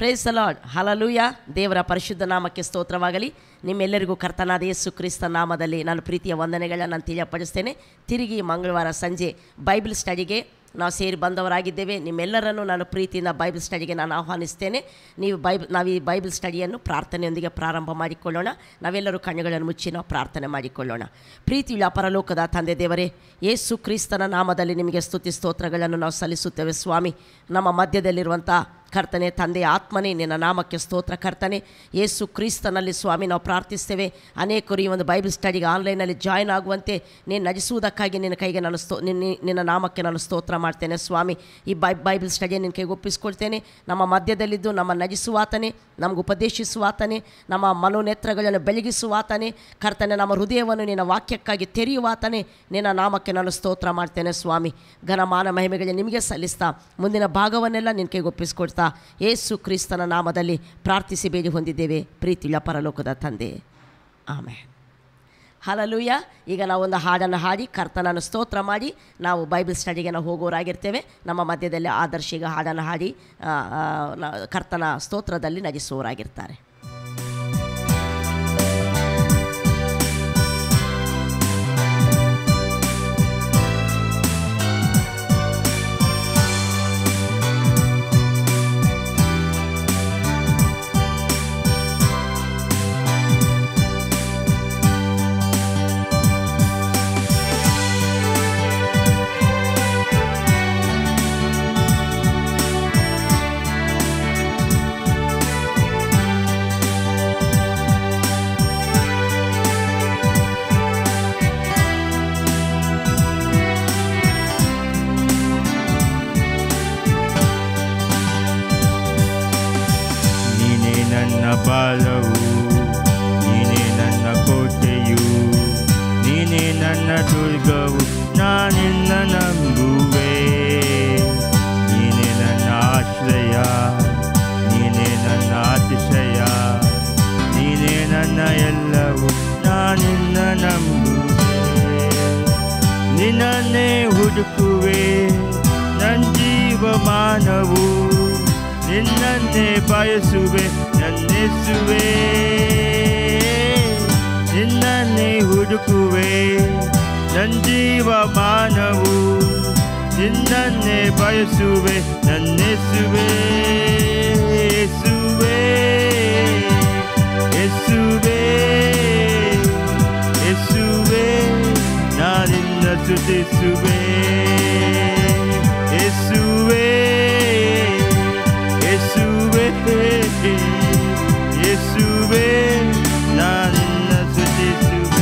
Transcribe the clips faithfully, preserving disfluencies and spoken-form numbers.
Praise the lord, hallelujah. ದೇವರ ಪರಿಶುದ್ಧ ನಾಮಕ್ಕೆ ಸ್ತೋತ್ರವಾಗಲಿ. ನಿಮ್ಮೆಲ್ಲರಿಗೂ ಕರ್ತನಾದ ಯೇಸು ಕ್ರಿಸ್ತ ನಾಮದಲ್ಲಿ ನಾನು ಪ್ರೀತಿಯ ವಂದನೆಗಳನ್ನು ನಾನು ತಿಳಿಯಪಡಿಸ್ತೇನೆ. ತಿರುಗಿ ಮಂಗಳವಾರ ಸಂಜೆ ಬೈಬಲ್ ಸ್ಟಡಿಗೆ ನಾವು ಸೇರಿ ಬಂದವರಾಗಿದ್ದೇವೆ. ನಿಮ್ಮೆಲ್ಲರನ್ನು ನಾನು ಪ್ರೀತಿಯಿಂದ ಬೈಬಲ್ ಸ್ಟಡಿಗೆ ನಾನು ಆಹ್ವಾನಿಸ್ತೇನೆ. ನೀವು ಬೈಬಲ್ ನಾವು ಈ ಬೈಬಲ್ ಸ್ಟಡಿಯನ್ನು ಪ್ರಾರ್ಥನೆಯೊಂದಿಗೆ ಪ್ರಾರಂಭ ಮಾಡಿಕೊಳ್ಳೋಣ. ನಾವೆಲ್ಲರೂ ಕಣ್ಣುಗಳನ್ನು ಮುಚ್ಚಿ ನಾವು ಪ್ರಾರ್ಥನೆ ಮಾಡಿಕೊಳ್ಳೋಣ. ಪ್ರೀತಿಯುಳ್ಳ ಪರಲೋಕದ ತಂದೆ ದೇವರೇ, ಯೇಸು ಕ್ರಿಸ್ತನ ನಾಮದಲ್ಲಿ ನಿಮಗೆ ಸ್ತುತಿ ಸ್ತೋತ್ರಗಳನ್ನು ನಾವು ಸಲ್ಲಿಸುತ್ತೇವೆ ಸ್ವಾಮಿ. ನಮ್ಮ ಮಧ್ಯದಲ್ಲಿರುವಂಥ ಕರ್ತನೆ, ತಂದೆ, ಆತ್ಮನೇ, ನಿನ್ನ ನಾಮಕ್ಕೆ ಸ್ತೋತ್ರ ಕರ್ತನೆ. ಯೇಸು ಕ್ರಿಸ್ತನಲ್ಲಿ ಸ್ವಾಮಿ ನಾವು ಪ್ರಾರ್ಥಿಸ್ತೇವೆ. ಅನೇಕರು ಈ ಒಂದು ಬೈಬಲ್ ಸ್ಟಡಿಗೆ ಆನ್ಲೈನಲ್ಲಿ ಜಾಯ್ನ್ ಆಗುವಂತೆ ನೀನು ನಡೆಸುವುದಕ್ಕಾಗಿ ನಿನ್ನ ಕೈಗೆ ನಾನು ಸ್ತೋ ನಿನ್ನ ನಿನ್ನ ನಾಮಕ್ಕೆ ನಾನು ಸ್ತೋತ್ರ ಮಾಡ್ತೇನೆ ಸ್ವಾಮಿ. ಈ ಬೈ ಬೈಬಲ್ ಸ್ಟಡಿಯನ್ನು ನಿನ್ನ ಕೈಗೆ ಒಪ್ಪಿಸ್ಕೊಳ್ತೇನೆ. ನಮ್ಮ ಮಧ್ಯದಲ್ಲಿದ್ದು ನಮ್ಮ ನಜಿಸುವಾತನೇ, ನಮಗೆ ಉಪದೇಶಿಸುವಾತನೇ, ನಮ್ಮ ಮನೋನೇತ್ರಗಳನ್ನು ಬೆಳಗಿಸುವಾತನೇ ಕರ್ತನೆ, ನಮ್ಮ ಹೃದಯವನ್ನು ನಿನ್ನ ವಾಕ್ಯಕ್ಕಾಗಿ ತೆರೆಯುವಾತನೇ ನಿನ್ನ ನಾಮಕ್ಕೆ ನಾನು ಸ್ತೋತ್ರ ಮಾಡ್ತೇನೆ ಸ್ವಾಮಿ. ಘನಮಾನ ಮಹಿಮೆಗಳು ನಿಮಗೆ ಸಲ್ಲಿಸ್ತಾ ಮುಂದಿನ ಭಾಗವನ್ನೆಲ್ಲ ನಿನ್ನ ಕೈಗೆ ಒಪ್ಪಿಸ್ಕೊಳ್ತಾ ಯೇಸು ಕ್ರಿಸ್ತನ ನಾಮದಲ್ಲಿ ಪ್ರಾರ್ಥಿಸಿ ಬೇಡಿ ಹೊಂದಿದ್ದೇವೆ ಪ್ರೀತಿಯುಳ್ಳ ಪರಲೋಕದ ತಂದೆ, ಆಮೆನ್. ಹಲ್ಲೆಲೂಯಾ. ಈಗ ನಾವು ಒಂದು ಹಾಡನ್ನು ಹಾಡಿ ಕರ್ತನನ್ನು ಸ್ತೋತ್ರ ಮಾಡಿ ನಾವು ಬೈಬಲ್ ಸ್ಟಡಿಗೆ ನಾವು ಹೋಗೋರಾಗಿರ್ತೇವೆ. ನಮ್ಮ ಮಧ್ಯದಲ್ಲಿ ಆದರ್ಶ ಈಗ ಹಾಡನ್ನು ಹಾಡಿ ಕರ್ತನ ಸ್ತೋತ್ರದಲ್ಲಿ ನಜಿಸುವವರಾಗಿರ್ತಾರೆ. ಬಾಲವು ನೀನೇ ನನ್ನ ಕೋಟೆಯು, ನೀನೇ ನನ್ನ ದುರ್ಗವು, ನಾನಿನ್ನ ನಂಬುವೆ. ನೀನೇ ನನ್ನ ಆಶ್ರಯ, ನೀನೇ ನನ್ನ ಅತಿಶಯ, ನೀನೇ ನನ್ನ ಎಲ್ಲವೂ, ನಾನಿನ್ನ ನಂಬುವೆ. ನಿನ್ನನ್ನೇ ಹುಡುಕುವೆ ನನ್ನ ಜೀವಮಾನವು, ನಿನ್ನನ್ನೇ ಬಯಸುವೆ ನನ್ನೆಸುವೆ. ನಿನ್ನನ್ನೇ ಹುಡುಕುವೆ ನನ್ನ ಜೀವಮಾನವು, ನಿನ್ನನ್ನೇ ಬಯಸುವೆ ನನ್ನೆಸುವೆ. ಯೇಸುವೇ ಯೇಸುವೇ ಯೇಸುವೇ ನಾನಿನ್ನ ಸ್ತುತಿಸುವೆ. ಯೇಸುವೇ ಯೇಸುವೇ ಯೇಸುವೇ ನಾನಿನ್ನ ಸ್ತುತಿಸುವೆ.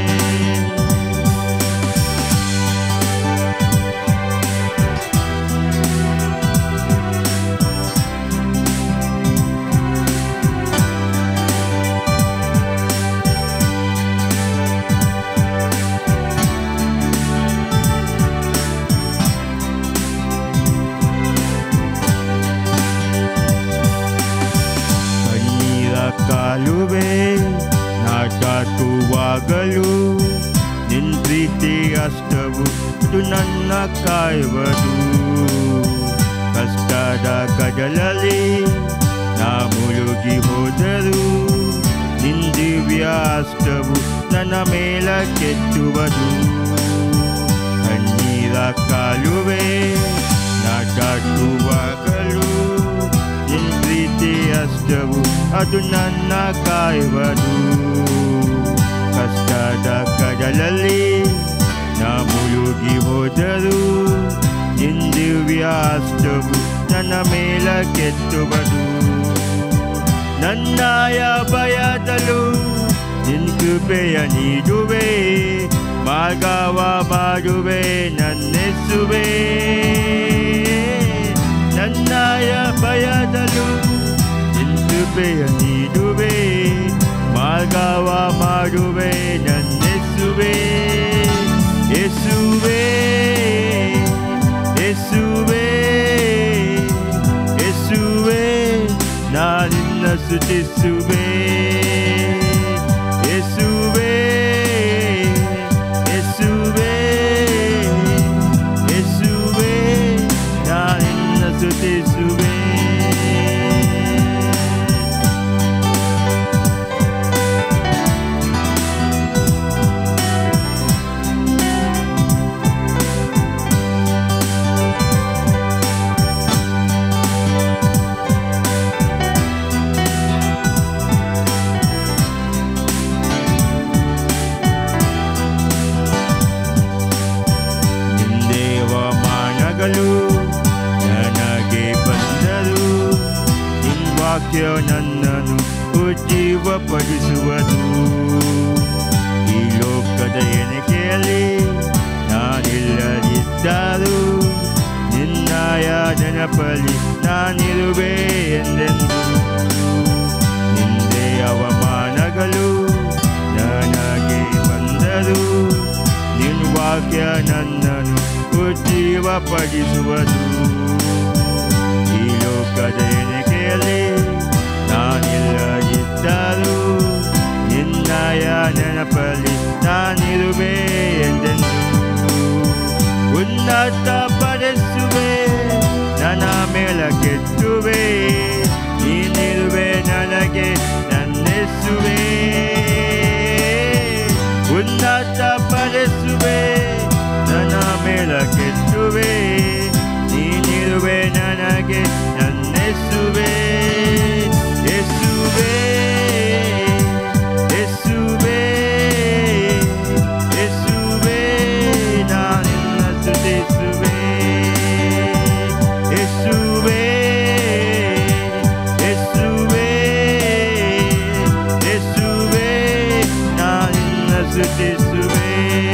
ಕಾಲುವೆ ನಾಟಾಟುವಾಗಲು ನಿನ್ನ ಪ್ರೀತಿ ಅಷ್ಟವು ಅದು ನನ್ನ ಕಾಯುವುದು. ಕಷ್ಟದ ಕಡಲಲ್ಲಿ ನಾ ಮುಳುಗಿ ಹೋದರೂ ನಿನ್ನ ದಿವ್ಯ ಅಷ್ಟವು ನನ್ನ ಮೇಲ ಕೆತ್ತುವುದು. ಕಣ್ಣೀರ ಕಾಲುವೆ ನಾಟಾಟುವಾಗಲು ನಿನ್ನ ಪ್ರೀತಿ ಅಷ್ಟವು ಅದು ನನ್ನ ಕಾಯುವುದು. ಕಷ್ಟದ ಕಡಲಲ್ಲಿ ನಾ ಮುಳುಗಿ ಹೋದರೂ ನಿನ್ನ ದಿವ್ಯ ಅಷ್ಟವು ನನ್ನ ಮೇಲ ಕೆತ್ತುವುದು. ನನ್ನಾಯ ಭಯದಲ್ಲೂ ನಿನ್ನ ಕೃಪೆಯ ನೀಡುವೆ, ಮಾರ್ಗವ ಮಾಡುವೆ ನನ್ನೆಸುವೆ. ನನ್ನಾಯ ಭಯದಲ್ಲೂ ಕೃಪೆಯ ನೀಡುವೆ, ಮಾರ್ಗವ ಮಾಡುವೆ ನನ್ನೆಸುವೆ. ಯೇಸುವೇ ಯೇಸುವೇ ಯೇಸುವೇ ನಾನಿನ್ನ ಸ್ತುತಿಸುವೆ. ಯೇಸುವೇ ಯೇಸುವೇ ಯೇಸುವೇ ನಾನಿನ್ನ ಸ್ತುತಿಸುವೆ. ಜೀವಪಡಿಸುವುದು. ಈ ಲೋಕದ ಎಣಿಕೆಯಲ್ಲಿ ನಾನಿಲ್ಲದಿದ್ದರೂ ನಿನ್ನಯ ನೆನಪಲ್ಲಿ ನಾನಿರುವೆ ಎಂದೆಂದು. ನಿಂದೆ ಅವಮಾನಗಳು ನನಗೆ ಬಂದರು, ನಿನ್ನ ವಾಕ್ಯ ನನ್ನನ್ನು ಉಜ್ಜೀವಪಡಿಸುವುದು. ಈ ಲೋಕದ ಎಣಿಕೆಯಲ್ಲಿ ನಾನಿಲ್ಲದಿದ್ದರೂ ನಿನ್ನಯ ನೆನಪಲ್ಲಿ ನಾನಿರುವೆ ಎಂದೆಂದು. ಉನ್ನತ ಪಡಿಸುವೆ ನನ್ನ ಮೇಲಕ್ಕೆತ್ತುವೆ, ನೀನಿರುವೆ ನನಗೆ ನನ್ನೆಸುವೆ. ಉನ್ನತ ಪಡಿಸುವೆ ನನ್ನ ಮೇಲಕ್ಕೆತ್ತುವೆ, ನೀನಿರುವೆ ನನಗೆ ನನ್ನೆಸುವೆ. ಯೇಸುವೇ ಯೇಸುವೇ ಯೇಸುವೇ ನಾನಿನ್ನ ಸ್ತುತಿಸುವೆ. ಯೇಸುವೇ ಯೇಸುವೇ ಯೇಸುವೇ ನಾನಿನ್ನ ಸ್ತುತಿಸುವೆ.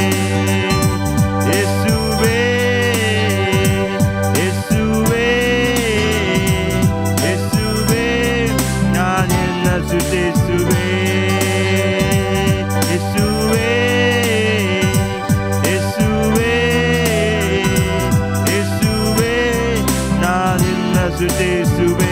ಯೇಸುವೇ ಯೇಸುವೇ ಯೇಸುವೇ ನಾನಿನ್ನ ಸ್ತುತಿಸುವೆ. ಯೇಸುವೇ ಯೇಸುವೇ ಯೇಸುವೇ ನಾನಿನ್ನ ಸ್ತುತಿಸುವೆ.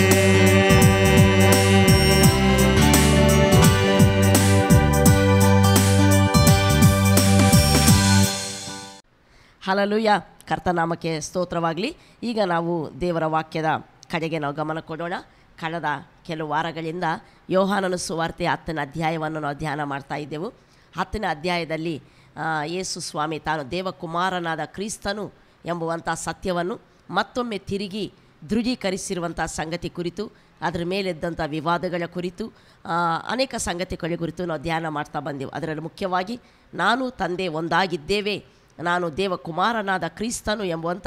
ಹಲ್ಲೆಲೂಯಾ, ಕರ್ತನಾಮಕ್ಕೆ ಸ್ತೋತ್ರವಾಗಲಿ. ಈಗ ನಾವು ದೇವರ ವಾಕ್ಯದ ಕಡೆಗೆ ನಾವು ಗಮನ ಕೊಡೋಣ. ಕಳೆದ ಕೆಲವು ವಾರಗಳಿಂದ ಯೋಹಾನನ ಸುವಾರ್ತೆ ಹತ್ತನೇ ಅಧ್ಯಾಯವನ್ನು ನಾವು ಧ್ಯಾನ ಮಾಡ್ತಾ ಇದ್ದೆವು. ಹತ್ತನೇ ಅಧ್ಯಾಯದಲ್ಲಿ ಯೇಸು ಸ್ವಾಮಿ ತಾನು ದೇವಕುಮಾರನಾದ ಕ್ರಿಸ್ತನು ಎಂಬುವಂಥ ಸತ್ಯವನ್ನು ಮತ್ತೊಮ್ಮೆ ತಿರುಗಿ ದೃಢೀಕರಿಸಿರುವಂಥ ಸಂಗತಿ ಕುರಿತು, ಅದರ ಮೇಲೆದ್ದಂಥ ವಿವಾದಗಳ ಕುರಿತು, ಅನೇಕ ಸಂಗತಿಗಳ ಕುರಿತು ನಾವು ಧ್ಯಾನ ಮಾಡ್ತಾ ಬಂದೆವು. ಅದರಲ್ಲಿ ಮುಖ್ಯವಾಗಿ ನಾನು ತಂದೆ ಒಂದಾಗಿದ್ದೇವೆ, ನಾನು ದೇವಕುಮಾರನಾದ ಕ್ರಿಸ್ತನು ಎಂಬುವಂಥ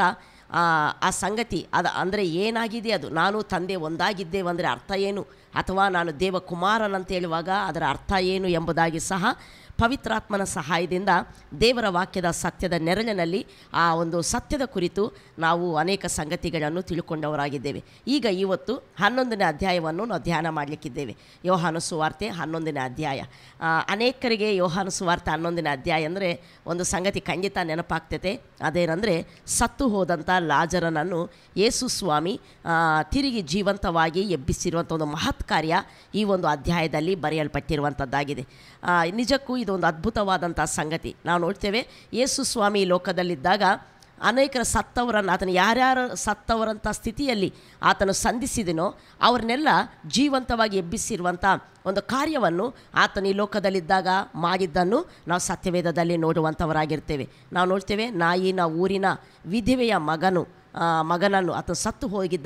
ಆ ಸಂಗತಿ ಅದು ಅಂದರೆ ಏನಾಗಿದೆ, ಅದು ನಾನು ತಂದೆ ಒಂದಾಗಿದ್ದೇವೆ ಅಂದರೆ ಅರ್ಥ ಏನು, ಅಥವಾ ನಾನು ದೇವಕುಮಾರನಂತ ಹೇಳುವಾಗ ಅದರ ಅರ್ಥ ಏನು ಎಂಬುದಾಗಿ ಸಹ ಪವಿತ್ರಾತ್ಮನ ಸಹಾಯದಿಂದ ದೇವರ ವಾಕ್ಯದ ಸತ್ಯದ ನೆರಳಿನಲ್ಲಿ ಆ ಒಂದು ಸತ್ಯದ ಕುರಿತು ನಾವು ಅನೇಕ ಸಂಗತಿಗಳನ್ನು ತಿಳ್ಕೊಂಡವರಾಗಿದ್ದೇವೆ. ಈಗ ಇವತ್ತು ಹನ್ನೊಂದನೇ ಅಧ್ಯಾಯವನ್ನು ನಾವು ಧ್ಯಾನ ಮಾಡಲಿಕ್ಕಿದ್ದೇವೆ. ಯೋಹಾನ ಸುವಾರ್ತೆ ಹನ್ನೊಂದನೇ ಅಧ್ಯಾಯ. ಅನೇಕರಿಗೆ ಯೋಹಾನ ಸುವಾರ್ತೆ ಹನ್ನೊಂದನೇ ಅಧ್ಯಾಯ ಅಂದರೆ ಒಂದು ಸಂಗತಿ ಖಂಡಿತ ನೆನಪಾಗ್ತೈತೆ. ಅದೇನೆಂದರೆ ಸತ್ತು ಹೋದಂಥ ಲಾಜರನನ್ನು ಯೇಸು ಸ್ವಾಮಿ ತಿರುಗಿ ಜೀವಂತವಾಗಿ ಎಬ್ಬಿಸಿರುವಂಥ ಒಂದು ಮಹತ್ ಕಾರ್ಯ ಈ ಒಂದು ಅಧ್ಯಾಯದಲ್ಲಿ ಬರೆಯಲ್ಪಟ್ಟಿರುವಂಥದ್ದಾಗಿದೆ. ನಿಜಕ್ಕೂ ಇದೊಂದು ಅದ್ಭುತವಾದಂಥ ಸಂಗತಿ. ನಾವು ನೋಡ್ತೇವೆ, ಯೇಸು ಸ್ವಾಮಿ ಈ ಲೋಕದಲ್ಲಿದ್ದಾಗ ಅನೇಕರ ಸತ್ತವರನ್ನು ಆತನು ಯಾರ್ಯಾರು ಸತ್ತವರಂಥ ಸ್ಥಿತಿಯಲ್ಲಿ ಆತನು ಸಂಧಿಸಿದನೋ ಅವ್ರನ್ನೆಲ್ಲ ಜೀವಂತವಾಗಿ ಎಬ್ಬಿಸಿರುವಂಥ ಒಂದು ಕಾರ್ಯವನ್ನು ಆತನು ಈ ಲೋಕದಲ್ಲಿದ್ದಾಗ ಮಾಡಿದ್ದನ್ನು ನಾವು ಸತ್ಯವೇದದಲ್ಲಿ ನೋಡುವಂಥವರಾಗಿರ್ತೇವೆ. ನಾವು ನೋಡ್ತೇವೆ, ನಾಯಿನ ಊರಿನ ವಿಧವೆಯ ಮಗನು ಮಗನನ್ನು ಆತ ಸತ್ತು ಹೋಗಿದ್ದ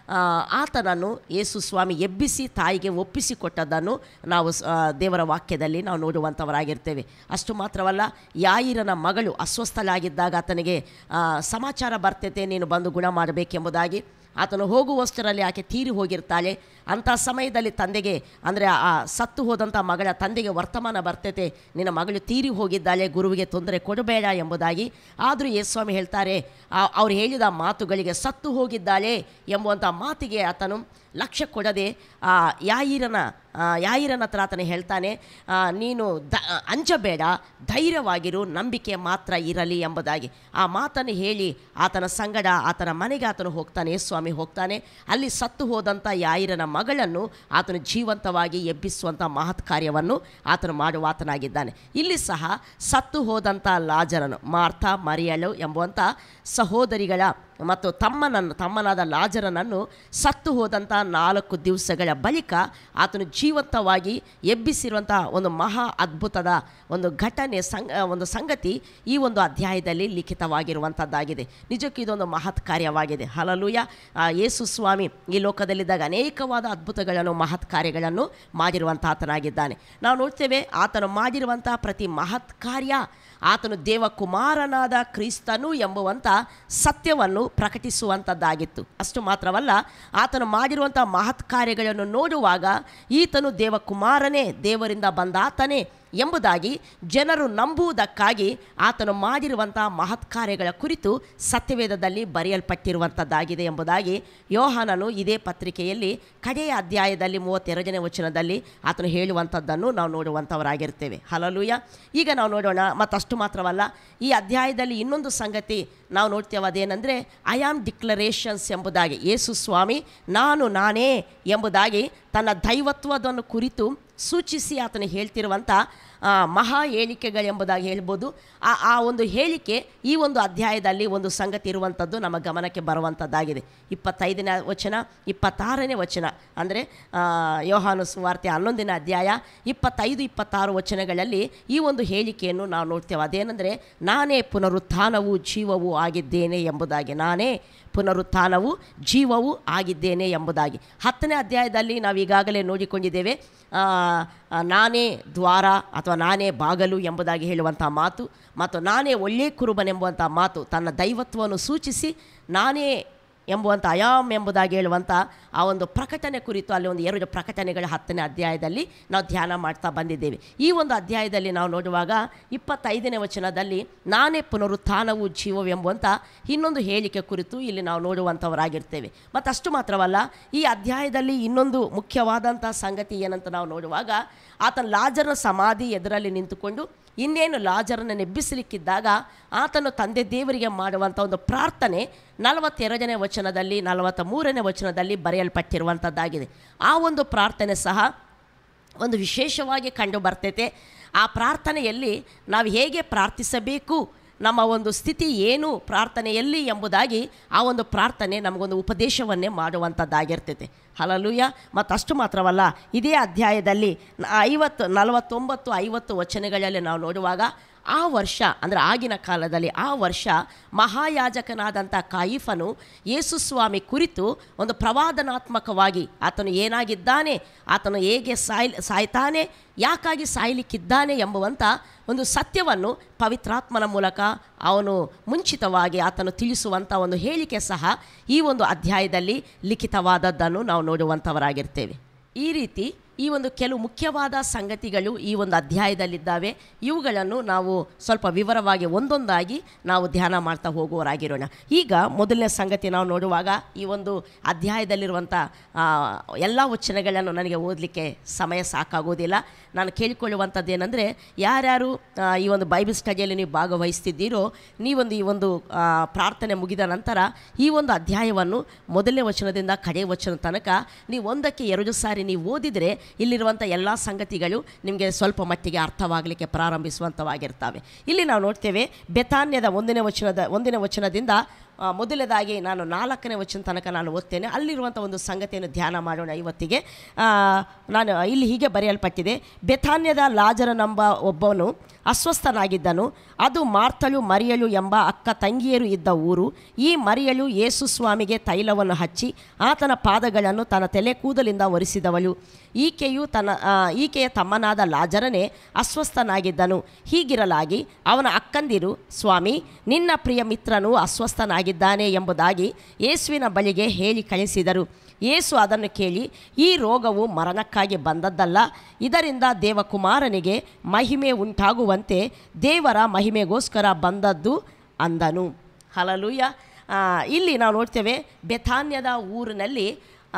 ಆತನನ್ನು ಯೇಸು ಸ್ವಾಮಿ ಎಬ್ಬಿಸಿ ತಾಯಿಗೆ ಒಪ್ಪಿಸಿಕೊಟ್ಟದ್ದನ್ನು ನಾವು ದೇವರ ವಾಕ್ಯದಲ್ಲಿ ನಾವು ನೋಡುವಂಥವರಾಗಿರ್ತೇವೆ. ಅಷ್ಟು ಮಾತ್ರವಲ್ಲ, ಯಾಯಿರನ ಮಗಳು ಅಸ್ವಸ್ಥಳಾಗಿದ್ದಾಗ ಆತನಿಗೆ ಸಮಾಚಾರ ಬರ್ತೈತೆ, ನೀನು ಬಂದು ಗುಣ ಮಾಡಬೇಕೆಂಬುದಾಗಿ. ಆತನು ಹೋಗುವಷ್ಟರಲ್ಲಿ ಆಕೆ ತೀರಿ ಹೋಗಿರ್ತಾಳೆ. ಅಂಥ ಸಮಯದಲ್ಲಿ ತಂದೆಗೆ ಅಂದರೆ ಆ ಸತ್ತು ಹೋದಂಥ ಮಗಳ ತಂದೆಗೆ ವರ್ತಮಾನ ಬರ್ತೈತೆ, ನಿನ್ನ ಮಗಳು ತೀರಿ ಹೋಗಿದ್ದಾಳೆ, ಗುರುವಿಗೆ ತೊಂದರೆ ಕೊಡಬೇಡ ಎಂಬುದಾಗಿ. ಆದರೂ ಯೇಸುಸ್ವಾಮಿ ಹೇಳ್ತಾರೆ, ಅವ್ರು ಹೇಳಿದ ಮಾತುಗಳಿಗೆ ಸತ್ತು ಹೋಗಿದ್ದಾಳೆ ಎಂಬುವಂಥ ಮಾತಿಗೆ ಆತನು ಲಕ್ಷ್ಯ ಕೊಡದೆ ಯಾಯಿರನ ಯಾಯಿರನ ಹತ್ರ ಆತನು ಹೇಳ್ತಾನೆ, ನೀನು ದ ಅಂಜಬೇಡ, ಧೈರ್ಯವಾಗಿರು, ನಂಬಿಕೆ ಮಾತ್ರ ಇರಲಿ ಎಂಬುದಾಗಿ. ಆ ಮಾತನ್ನು ಹೇಳಿ ಆತನ ಸಂಗಡ ಆತನ ಮನೆಗೆ ಆತನು ಹೋಗ್ತಾನೆ. ಸ್ವಾಮಿ ಹೋಗ್ತಾನೆ. ಅಲ್ಲಿ ಸತ್ತು ಹೋದಂಥ ಯಾಯಿರನ ಮಗಳನ್ನು ಆತನು ಜೀವಂತವಾಗಿ ಎಬ್ಬಿಸುವಂಥ ಮಹತ್ ಕಾರ್ಯವನ್ನು ಆತನು ಮಾಡುವ ಆತನಾಗಿದ್ದಾನೆ. ಇಲ್ಲಿ ಸಹ ಸತ್ತು ಹೋದಂಥ ಲಾಜರನು, ಮಾರ್ಥ ಮರಿಯಳು ಎಂಬುವಂಥ ಸಹೋದರಿಗಳ ಮತ್ತು ತಮ್ಮನನ್ನು ತಮ್ಮನಾದ ಲಾಜರನನ್ನು ಸತ್ತು ಹೋದಂಥ ನಾಲ್ಕು ದಿವಸಗಳ ಬಳಿಕ ಆತನು ಜೀವಂತವಾಗಿ ಎಬ್ಬಿಸಿರುವಂಥ ಒಂದು ಮಹಾ ಅದ್ಭುತದ ಒಂದು ಘಟನೆ ಸಂಗ ಒಂದು ಸಂಗತಿ ಈ ಒಂದು ಅಧ್ಯಾಯದಲ್ಲಿ ಲಿಖಿತವಾಗಿರುವಂಥದ್ದಾಗಿದೆ. ನಿಜಕ್ಕೂ ಇದೊಂದು ಮಹತ್ ಕಾರ್ಯವಾಗಿದೆ. ಹಲ್ಲೆಲೂಯಾ. ಯೇಸು ಸ್ವಾಮಿ ಈ ಲೋಕದಲ್ಲಿದ್ದಾಗ ಅನೇಕವಾದ ಅದ್ಭುತಗಳನ್ನು ಮಹತ್ ಕಾರ್ಯಗಳನ್ನು ಮಾಡಿರುವಂಥ ಆತನಾಗಿದ್ದಾನೆ. ನಾವು ನೋಡ್ತೇವೆ, ಆತನು ಮಾಡಿರುವಂಥ ಪ್ರತಿ ಮಹತ್ ಕಾರ್ಯ ಆತನು ದೇವಕುಮಾರನಾದ ಕ್ರಿಸ್ತನು ಎಂಬುವಂಥ ಸತ್ಯವನ್ನು ಪ್ರಕಟಿಸುವಂಥದ್ದಾಗಿತ್ತು. ಅಷ್ಟು ಮಾತ್ರವಲ್ಲ, ಆತನು ಮಾಡಿರುವಂಥ ಮಹತ್ ಕಾರ್ಯಗಳನ್ನು ನೋಡುವಾಗ ಈತನು ದೇವಕುಮಾರನೇ, ದೇವರಿಂದ ಬಂದಾತನೇ ಎಂಬುದಾಗಿ ಜನರು ನಂಬುವುದಕ್ಕಾಗಿ ಆತನು ಮಾಡಿರುವಂಥ ಮಹತ್ ಕಾರ್ಯಗಳ ಕುರಿತು ಸತ್ಯವೇದದಲ್ಲಿ ಬರೆಯಲ್ಪಟ್ಟಿರುವಂಥದ್ದಾಗಿದೆ ಎಂಬುದಾಗಿ ಯೋಹಾನನು ಇದೇ ಪತ್ರಿಕೆಯಲ್ಲಿ ಕಡೆಯ ಅಧ್ಯಾಯದಲ್ಲಿ ಮೂವತ್ತೆರಡನೇ ವಚನದಲ್ಲಿ ಆತನು ಹೇಳುವಂಥದ್ದನ್ನು ನಾವು ನೋಡುವಂಥವರಾಗಿರ್ತೇವೆ. ಹಲ್ಲೆಲೂಯಾ. ಈಗ ನಾವು ನೋಡೋಣ. ಮತ್ತಷ್ಟು ಮಾತ್ರವಲ್ಲ, ಈ ಅಧ್ಯಾಯದಲ್ಲಿ ಇನ್ನೊಂದು ಸಂಗತಿ ನಾವು ನೋಡ್ತೇವೆ. ಅದೇನೆಂದರೆ ಐ ಆಮ್ ಡಿಕ್ಲರೇಷನ್ಸ್ ಎಂಬುದಾಗಿ, ಯೇಸು ಸ್ವಾಮಿ ನಾನು ನಾನೇ ಎಂಬುದಾಗಿ ತನ್ನ ದೈವತ್ವವನ್ನು ಕುರಿತು ಸೂಚಿಸಿ ಆತನು ಹೇಳ್ತಿರುವಂಥ ಮಹಾ ಹೇಳಿಕೆಗಳೆಂಬುದಾಗಿ ಹೇಳ್ಬೋದು. ಆ ಆ ಒಂದು ಹೇಳಿಕೆ ಈ ಒಂದು ಅಧ್ಯಾಯದಲ್ಲಿ ಒಂದು ಸಂಗತಿ ಇರುವಂಥದ್ದು ನಮ್ಮ ಗಮನಕ್ಕೆ ಬರುವಂಥದ್ದಾಗಿದೆ. ಇಪ್ಪತ್ತೈದನೇ ವಚನ, ಇಪ್ಪತ್ತಾರನೇ ವಚನ ಅಂದರೆ ಯೋಹಾನ ಸುವಾರ್ತೆ ಹನ್ನೊಂದನೇ ಅಧ್ಯಾಯ ಇಪ್ಪತ್ತೈದು ಇಪ್ಪತ್ತಾರು ವಚನಗಳಲ್ಲಿ ಈ ಒಂದು ಹೇಳಿಕೆಯನ್ನು ನಾವು ನೋಡ್ತೇವೆ. ಅದೇನೆಂದರೆ ನಾನೇ ಪುನರುತ್ಥಾನವೂ ಜೀವವೂ ಆಗಿದ್ದೇನೆ ಎಂಬುದಾಗಿ, ನಾನೇ ಪುನರುತ್ಥಾನವೂ ಜೀವವೂ ಆಗಿದ್ದೇನೆ ಎಂಬುದಾಗಿ. ಹತ್ತನೇ ಅಧ್ಯಾಯದಲ್ಲಿ ನಾವು ಈಗಾಗಲೇ ನೋಡಿಕೊಂಡಿದ್ದೇವೆ. ನಾನೇ ದ್ವಾರ ಅಥವಾ ನಾನೇ ಬಾಗಲು ಎಂಬುದಾಗಿ ಹೇಳುವಂಥ ಮಾತು ಮತ್ತು ನಾನೇ ಒಳ್ಳೆಯ ಕುರುಬನೆಂಬುವಂಥ ಮಾತು ತನ್ನ ದೈವತ್ವವನ್ನು ಸೂಚಿಸಿ ನಾನೇ ಎಂಬುವಂಥ ಅಯಾಮ್ ಎಂಬುದಾಗಿ ಹೇಳುವಂಥ ಆ ಒಂದು ಪ್ರಕಟಣೆ ಕುರಿತು ಅಲ್ಲಿ ಒಂದು ಎರಡು ಪ್ರಕಟಣೆಗಳ ಹತ್ತನೇ ಅಧ್ಯಾಯದಲ್ಲಿ ನಾವು ಧ್ಯಾನ ಮಾಡ್ತಾ ಬಂದಿದ್ದೇವೆ. ಈ ಒಂದು ಅಧ್ಯಾಯದಲ್ಲಿ ನಾವು ನೋಡುವಾಗ ಇಪ್ಪತ್ತೈದನೇ ವಚನದಲ್ಲಿ ನಾನೇ ಪುನರುತ್ಥಾನವು ಜೀವವೆಂಬುವಂಥ ಇನ್ನೊಂದು ಹೇಳಿಕೆ ಕುರಿತು ಇಲ್ಲಿ ನಾವು ನೋಡುವಂಥವರಾಗಿರ್ತೇವೆ. ಮತ್ತು ಅಷ್ಟು ಮಾತ್ರವಲ್ಲ, ಈ ಅಧ್ಯಾಯದಲ್ಲಿ ಇನ್ನೊಂದು ಮುಖ್ಯವಾದಂಥ ಸಂಗತಿ ಏನಂತ ನಾವು ನೋಡುವಾಗ, ಆತನ ಲಾಜರನ ಸಮಾಧಿ ಎದುರಲ್ಲಿ ನಿಂತುಕೊಂಡು ಇನ್ನೇನು ಲಾಜರನ್ನು ನೆಬ್ಬಿಸಲಿಕ್ಕಿದ್ದಾಗ ಆತನು ತಂದೆ ದೇವರಿಗೆ ಮಾಡುವಂಥ ಒಂದು ಪ್ರಾರ್ಥನೆ ನಲವತ್ತೆರಡನೇ ವಚನದಲ್ಲಿ ನಲವತ್ತ ಮೂರನೇ ವಚನದಲ್ಲಿ ಬರೆಯಲ್ಪಟ್ಟಿರುವಂಥದ್ದಾಗಿದೆ. ಆ ಒಂದು ಪ್ರಾರ್ಥನೆ ಸಹ ಒಂದು ವಿಶೇಷವಾಗಿ ಕಂಡು ಬರ್ತೈತೆ. ಆ ಪ್ರಾರ್ಥನೆಯಲ್ಲಿ ನಾವು ಹೇಗೆ ಪ್ರಾರ್ಥಿಸಬೇಕು, ನಮ್ಮ ಒಂದು ಸ್ಥಿತಿ ಏನು ಪ್ರಾರ್ಥನೆಯಲ್ಲಿ ಎಂಬುದಾಗಿ ಆ ಒಂದು ಪ್ರಾರ್ಥನೆ ನಮಗೊಂದು ಉಪದೇಶವನ್ನೇ ಮಾಡುವಂಥದ್ದಾಗಿರ್ತೈತೆ. ಹಲ್ಲೆಲೂಯಾ. ಮತ್ತು ಅಷ್ಟು ಮಾತ್ರವಲ್ಲ, ಇದೇ ಅಧ್ಯಾಯದಲ್ಲಿ ಐವತ್ತು ನಲವತ್ತೊಂಬತ್ತು ಐವತ್ತು ವಚನಗಳಲ್ಲಿ ನಾವು ನೋಡುವಾಗ ಆ ವರ್ಷ ಅಂದರೆ ಆಗಿನ ಕಾಲದಲ್ಲಿ ಆ ವರ್ಷ ಮಹಾಯಾಜಕನಾದಂಥ ಕಾಯಿಫನು ಯೇಸು ಸ್ವಾಮಿ ಕುರಿತು ಒಂದು ಪ್ರವಾದನಾತ್ಮಕವಾಗಿ ಆತನು ಏನಾಗಿದ್ದಾನೆ, ಆತನು ಹೇಗೆ ಸಾಯ್ ಸಾಯ್ತಾನೆ, ಯಾಕಾಗಿ ಸಾಯಲಿಕ್ಕಿದ್ದಾನೆ ಎಂಬುವಂಥ ಒಂದು ಸತ್ಯವನ್ನು ಪವಿತ್ರಾತ್ಮನ ಮೂಲಕ ಅವನು ಮುಂಚಿತವಾಗಿ ಆತನು ತಿಳಿಸುವಂಥ ಒಂದು ಹೇಳಿಕೆ ಸಹ ಈ ಒಂದು ಅಧ್ಯಾಯದಲ್ಲಿ ಲಿಖಿತವಾದದ್ದನ್ನು ನಾವು ನೋಡುವಂಥವರಾಗಿರ್ತೇವೆ. ಈ ರೀತಿ ಈ ಒಂದು ಕೆಲವು ಮುಖ್ಯವಾದ ಸಂಗತಿಗಳು ಈ ಒಂದು ಅಧ್ಯಾಯದಲ್ಲಿದ್ದಾವೆ. ಇವುಗಳನ್ನು ನಾವು ಸ್ವಲ್ಪ ವಿವರವಾಗಿ ಒಂದೊಂದಾಗಿ ನಾವು ಧ್ಯಾನ ಮಾಡ್ತಾ ಹೋಗುವವರಾಗಿರೋಣ. ಈಗ ಮೊದಲನೇ ಸಂಗತಿ ನಾವು ನೋಡುವಾಗ ಈ ಒಂದು ಅಧ್ಯಾಯದಲ್ಲಿರುವಂಥ ಎಲ್ಲ ವಚನಗಳನ್ನು ನನಗೆ ಓದಲಿಕ್ಕೆ ಸಮಯ ಸಾಕಾಗೋದಿಲ್ಲ. ನಾನು ಕೇಳಿಕೊಳ್ಳುವಂಥದ್ದು ಏನಂದರೆ, ಯಾರ್ಯಾರು ಈ ಒಂದು ಬೈಬಲ್ ಸ್ಟಡಿಯಲ್ಲಿ ನೀವು ಭಾಗವಹಿಸ್ತಿದ್ದೀರೋ ನೀವೊಂದು ಈ ಒಂದು ಪ್ರಾರ್ಥನೆ ಮುಗಿದ ನಂತರ ಈ ಒಂದು ಅಧ್ಯಾಯವನ್ನು ಮೊದಲನೇ ವಚನದಿಂದ ಕಡೆ ವಚನ ತನಕ ನೀವು ಒಂದಕ್ಕೆ ಎರಡು ಸಾರಿ ನೀವು ಓದಿದರೆ ಇಲ್ಲಿರುವಂಥ ಎಲ್ಲ ಸಂಗತಿಗಳು ನಿಮಗೆ ಸ್ವಲ್ಪ ಮಟ್ಟಿಗೆ ಅರ್ಥವಾಗಲಿಕ್ಕೆ ಪ್ರಾರಂಭಿಸುವಂಥವಾಗಿರ್ತವೆ. ಇಲ್ಲಿ ನಾವು ನೋಡ್ತೇವೆ ಬೆಥಾನ್ಯದ ಒಂದನೇ ವಚನದ ಒಂದನೇ ವಚನದಿಂದ ಮೊದಲನೇದಾಗಿ ನಾನು ನಾಲ್ಕನೇ ವಚನ ತನಕ ನಾನು ಓದ್ತೇನೆ. ಅಲ್ಲಿರುವಂಥ ಒಂದು ಸಂಗತಿಯನ್ನು ಧ್ಯಾನ ಮಾಡೋಣ ಇವತ್ತಿಗೆ. ನಾನು ಇಲ್ಲಿ ಹೀಗೆ ಬರೆಯಲ್ಪಟ್ಟಿದೆ, ಬೆಥಾನ್ಯದ ಲಾಜರನೆಂಬ ಒಬ್ಬನು ಅಸ್ವಸ್ಥನಾಗಿದ್ದನು. ಅದು ಮಾರ್ತಳು ಮರಿಯಳು ಎಂಬ ಅಕ್ಕ ತಂಗಿಯರು ಇದ್ದ ಊರು. ಈ ಮರಿಯಳು ಯೇಸು ಸ್ವಾಮಿಗೆ ತೈಲವನ್ನು ಹಚ್ಚಿ ಆತನ ಪಾದಗಳನ್ನು ತನ್ನ ತಲೆ ಕೂದಲಿಂದ ಒರೆಸಿದವಳು. ಈಕೆಯು ತನ್ನ ಈಕೆಯ ತಮ್ಮನಾದ ಲಾಜರನೇ ಅಸ್ವಸ್ಥನಾಗಿದ್ದನು. ಹೀಗಿರಲಾಗಿ ಅವನ ಅಕ್ಕಂದಿರು, ಸ್ವಾಮಿ, ನಿನ್ನ ಪ್ರಿಯ ಮಿತ್ರನು ಅಸ್ವಸ್ಥನಾಗಿದ್ದಾನೆ ಎಂಬುದಾಗಿ ಯೇಸುವಿನ ಬಳಿಗೆ ಹೇಳಿ ಕಳಿಸಿದರು. ಯೇಸು ಅದನ್ನು ಕೇಳಿ, ಈ ರೋಗವು ಮರಣಕ್ಕಾಗಿ ಬಂದದ್ದಲ್ಲ, ಇದರಿಂದ ದೇವಕುಮಾರನಿಗೆ ಮಹಿಮೆ ಉಂಟಾಗುವಂತೆ ದೇವರ ಮಹಿಮೆಗೋಸ್ಕರ ಬಂದದ್ದು ಅಂದನು. ಹಲ್ಲೆಲೂಯಾ. ಇಲ್ಲಿ ನಾವು ನೋಡ್ತೇವೆ ಬೆಥಾನ್ಯದ ಊರಿನಲ್ಲಿ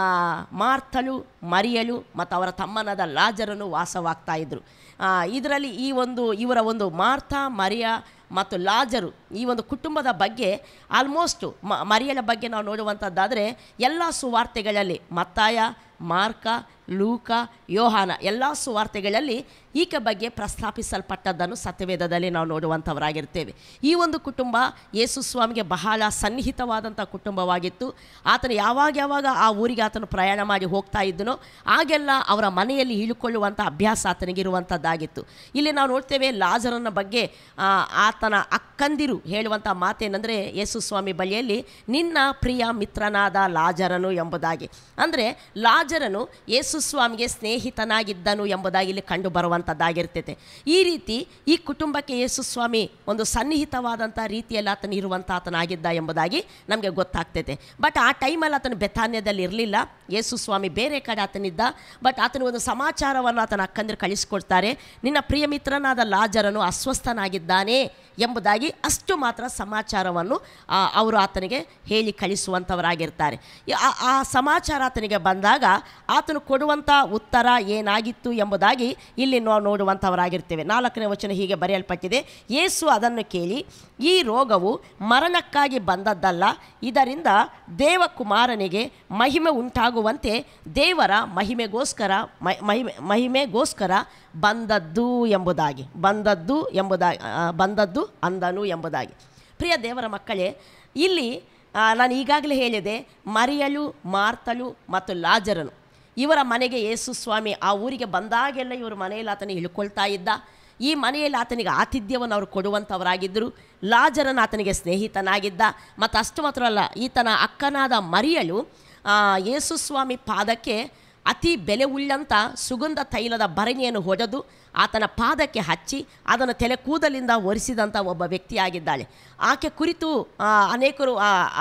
ಮಾರ್ತಳು, ಮರಿಯಳು ಮತ್ತು ಅವರ ತಮ್ಮನಾದ ಲಾಜರನು ವಾಸವಾಗ್ತಾ ಇದ್ದರು. ಇದರಲ್ಲಿ ಈ ಒಂದು ಇವರ ಒಂದು ಮಾರ್ತಾ, ಮರಿಯ ಮತ್ತು ಲಾಜರು ಈ ಒಂದು ಕುಟುಂಬದ ಬಗ್ಗೆ ಆಲ್ಮೋಸ್ಟ್ ಮ ಮರಿಯಳ ಬಗ್ಗೆ ನಾವು ನೋಡುವಂಥದ್ದಾದರೆ ಎಲ್ಲ ಸುವಾರ್ತೆಗಳಲ್ಲಿ ಮತ್ತಾಯ, ಮಾರ್ಕ, ಲೂಕ, ಯೋಹಾನ ಎಲ್ಲ ಸುವಾರ್ತೆಗಳಲ್ಲಿ ಈಕೆ ಬಗ್ಗೆ ಪ್ರಸ್ತಾಪಿಸಲ್ಪಟ್ಟದ್ದನ್ನು ಸತ್ಯವೇದದಲ್ಲಿ ನಾವು ನೋಡುವಂಥವರಾಗಿರ್ತೇವೆ. ಈ ಒಂದು ಕುಟುಂಬ ಯೇಸು ಸ್ವಾಮಿಗೆ ಬಹಳ ಸನ್ನಿಹಿತವಾದಂಥ ಕುಟುಂಬವಾಗಿತ್ತು. ಆತನು ಯಾವಾಗ ಯಾವಾಗ ಆ ಊರಿಗೆ ಆತನು ಪ್ರಯಾಣ ಮಾಡಿ ಹೋಗ್ತಾ ಇದ್ದನೋ ಆಗೆಲ್ಲ ಅವರ ಮನೆಯಲ್ಲಿ ಇಳುಕೊಳ್ಳುವಂಥ ಅಭ್ಯಾಸ ಆತನಿಗಿರುವಂಥದ್ದಾಗಿತ್ತು. ಇಲ್ಲಿ ನಾವು ನೋಡ್ತೇವೆ ಲಾಜರನ ಬಗ್ಗೆ ಆತನ ಅಕ್ಕಂದಿರು ಹೇಳುವಂಥ ಮಾತೇನೆಂದರೆ, ಯೇಸು ಸ್ವಾಮಿ ಬಳಿಯಲ್ಲಿ ನಿನ್ನ ಪ್ರಿಯ ಮಿತ್ರನಾದ ಲಾಜರನು ಎಂಬುದಾಗಿ. ಅಂದರೆ ಲಾಜ ಲಾಜರನು ಯೇಸು ಸ್ವಾಮಿಗೆ ಸ್ನೇಹಿತನಾಗಿದ್ದನು ಎಂಬುದಾಗಿ ಇಲ್ಲಿ ಕಂಡು ಬರುವಂಥದ್ದಾಗಿರ್ತೈತೆ. ಈ ರೀತಿ ಈ ಕುಟುಂಬಕ್ಕೆ ಯೇಸು ಸ್ವಾಮಿ ಒಂದು ಸನ್ನಿಹಿತವಾದಂಥ ರೀತಿಯಲ್ಲಿ ಆತನು ಇರುವಂಥ ಆತನಾಗಿದ್ದ ಎಂಬುದಾಗಿ ನಮಗೆ ಗೊತ್ತಾಗ್ತೈತೆ. ಬಟ್ ಆ ಟೈಮಲ್ಲಿ ಆತನು ಬೆಥಾನ್ಯದಲ್ಲಿ ಇರಲಿಲ್ಲ, ಯೇಸು ಸ್ವಾಮಿ ಬೇರೆ ಕಡೆ ಆತನಿದ್ದ. ಬಟ್ ಆತನ ಒಂದು ಸಮಾಚಾರವನ್ನು ಆತನ ಅಕ್ಕಂದಿರು ಕಳಿಸ್ಕೊಡ್ತಾರೆ, ನಿನ್ನ ಪ್ರಿಯ ಮಿತ್ರನಾದ ಲಾಜರನು ಅಸ್ವಸ್ಥನಾಗಿದ್ದಾನೆ ಎಂಬುದಾಗಿ ಅಷ್ಟು ಮಾತ್ರ ಸಮಾಚಾರವನ್ನು ಅವರು ಆತನಿಗೆ ಹೇಳಿ ಕಳಿಸುವಂಥವರಾಗಿರ್ತಾರೆ. ಆ ಸಮಾಚಾರ ಆತನಿಗೆ ಬಂದಾಗ ಆತನು ಕೊಡುವಂಥ ಉತ್ತರ ಏನಾಗಿತ್ತು ಎಂಬುದಾಗಿ ಇಲ್ಲಿ ನಾವು ನೋಡುವಂಥವರಾಗಿರ್ತೇವೆ. ನಾಲ್ಕನೇ ವಚನ ಹೀಗೆ ಬರೆಯಲ್ಪಟ್ಟಿದೆ, ಯೇಸು ಅದನ್ನು ಕೇಳಿ, ಈ ರೋಗವು ಮರಣಕ್ಕಾಗಿ ಬಂದದ್ದಲ್ಲ, ಇದರಿಂದ ದೇವಕುಮಾರನಿಗೆ ಮಹಿಮೆ ಉಂಟಾಗುವಂತೆ ದೇವರ ಮಹಿಮೆಗೋಸ್ಕರ ಮಹಿಮೆ ಮಹಿಮೆಗೋಸ್ಕರ ಬಂದದ್ದು ಎಂಬುದಾಗಿ ಬಂದದ್ದು ಎಂಬುದಾಗಿ ಬಂದದ್ದು ಅಂದನು ಎಂಬುದಾಗಿ. ಪ್ರಿಯ ದೇವರ ಮಕ್ಕಳೇ, ಇಲ್ಲಿ ನಾನು ಈಗಾಗಲೇ ಹೇಳಿದೆ, ಮರಿಯಳು, ಮಾರ್ತಳು ಮತ್ತು ಲಾಜರನು ಇವರ ಮನೆಗೆ ಯೇಸು ಸ್ವಾಮಿ ಆ ಊರಿಗೆ ಬಂದಾಗೆಲ್ಲ ಇವರು ಮನೆಯಲ್ಲಿ ಆತನಿಗೆ ಇಳ್ಕೊಳ್ತಾ ಇದ್ದ. ಈ ಮನೆಯಲ್ಲಿ ಆತನಿಗೆ ಆತಿಥ್ಯವನ್ನು ಅವರು ಕೊಡುವಂಥವರಾಗಿದ್ದರು. ಲಾಜರನ ಆತನಿಗೆ ಸ್ನೇಹಿತನಾಗಿದ್ದ. ಮತ್ತು ಅಷ್ಟು ಮಾತ್ರ ಅಲ್ಲ, ಈತನ ಅಕ್ಕನಾದ ಮರಿಯಳು ಯೇಸು ಸ್ವಾಮಿ ಪಾದಕ್ಕೆ ಅತಿ ಬೆಲೆ ಉಳ್ಳಂಥ ಸುಗಂಧ ತೈಲದ ಭರಣಿಯನ್ನು ಹೊಡೆದು ಆತನ ಪಾದಕ್ಕೆ ಹಚ್ಚಿ ಅದನ್ನು ತಲೆ ಕೂದಲಿಂದ ಒರೆಸಿದಂಥ ಒಬ್ಬ ವ್ಯಕ್ತಿಯಾಗಿದ್ದಾಳೆ. ಆಕೆ ಕುರಿತು ಅನೇಕರು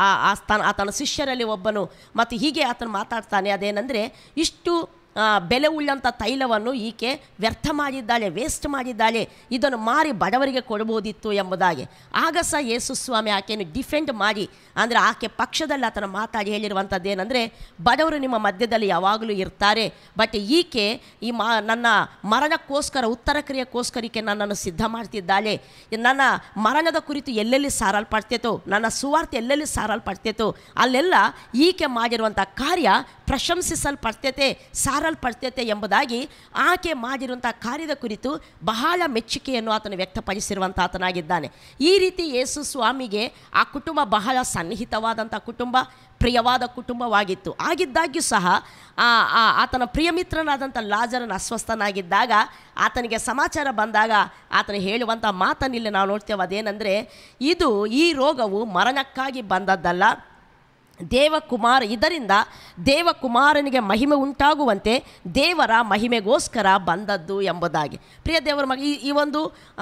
ಆತನ ಆತನ ಶಿಷ್ಯರಲ್ಲಿ ಒಬ್ಬನು ಮತ್ತು ಹೀಗೆ ಆತನು ಮಾತಾಡ್ತಾನೆ, ಅದೇನೆಂದರೆ ಇಷ್ಟು ಬೆಲೆ ಉಳ್ಳಂಥ ತೈಲವನ್ನು ಈಕೆ ವ್ಯರ್ಥ ಮಾಡಿದ್ದಾಳೆ, ವೇಸ್ಟ್ ಮಾಡಿದ್ದಾಳೆ, ಇದನ್ನು ಮಾರಿ ಬಡವರಿಗೆ ಕೊಡಬಹುದಿತ್ತು ಎಂಬುದಾಗಿ. ಆಗ ಸಹ ಯೇಸು ಸ್ವಾಮಿ ಆಕೆಯನ್ನು ಡಿಫೆಂಡ್ ಮಾಡಿ, ಅಂದರೆ ಆಕೆ ಪಕ್ಷದಲ್ಲಿ ಆತನ ಮಾತಾಡಿ ಹೇಳಿರುವಂಥದ್ದು ಏನಂದರೆ, ಬಡವರು ನಿಮ್ಮ ಮಧ್ಯದಲ್ಲಿ ಯಾವಾಗಲೂ ಇರ್ತಾರೆ, ಬಟ್ ಈಕೆ ಈ ಮಾ ನನ್ನ ಮರಣಕ್ಕೋಸ್ಕರ ಉತ್ತರ ಕ್ರಿಯೆಗೋಸ್ಕರಕ್ಕೆ ನನ್ನನ್ನು ಸಿದ್ಧ ಮಾಡ್ತಿದ್ದಾಳೆ. ನನ್ನ ಮರಣದ ಕುರಿತು ಎಲ್ಲೆಲ್ಲಿ ಸಾರಲ್ಪಡ್ತೇತೋ, ನನ್ನ ಸುವಾರ್ತೆ ಎಲ್ಲೆಲ್ಲಿ ಸಾರಲ್ಪಡ್ತೇತೋ ಅಲ್ಲೆಲ್ಲ ಈಕೆ ಮಾಡಿರುವಂಥ ಕಾರ್ಯ ಪ್ರಶಂಸಿಸಲ್ಪಡ್ತೈತೆ, ಸಾರಲ್ಪಡ್ತೈತೆ ಎಂಬುದಾಗಿ ಆಕೆ ಮಾಡಿರುವಂಥ ಕಾರ್ಯದ ಕುರಿತು ಬಹಳ ಮೆಚ್ಚುಗೆಯನ್ನು ಆತನು ವ್ಯಕ್ತಪಡಿಸಿರುವಂಥ ಆತನಾಗಿದ್ದಾನೆ. ಈ ರೀತಿ ಯೇಸು ಸ್ವಾಮಿಗೆ ಆ ಕುಟುಂಬ ಬಹಳ ಸನ್ನಿಹಿತವಾದಂಥ ಕುಟುಂಬ, ಪ್ರಿಯವಾದ ಕುಟುಂಬವಾಗಿತ್ತು. ಆಗಿದ್ದಾಗ್ಯೂ ಸಹ ಆತನ ಪ್ರಿಯಮಿತ್ರನಾದಂಥ ಲಾಜರನ ಅಸ್ವಸ್ಥನಾಗಿದ್ದಾಗ ಆತನಿಗೆ ಸಮಾಚಾರ ಬಂದಾಗ ಆತನು ಹೇಳುವಂಥ ಮಾತನ್ನಿಲ್ಲಿ ನಾವು ನೋಡ್ತೇವೆ. ಅದೇನೆಂದರೆ, ಇದು ಈ ರೋಗವು ಮರಣಕ್ಕಾಗಿ ಬಂದದ್ದಲ್ಲ, ದೇವಕುಮಾರ ಇದರಿಂದ ದೇವಕುಮಾರನಿಗೆ ಮಹಿಮೆ ಉಂಟಾಗುವಂತೆ ದೇವರ ಮಹಿಮೆಗೋಸ್ಕರ ಬಂದದ್ದು ಎಂಬುದಾಗಿ. ಪ್ರಿಯ ದೇವರ ಮಗ, ಈ ಈ ಒಂದು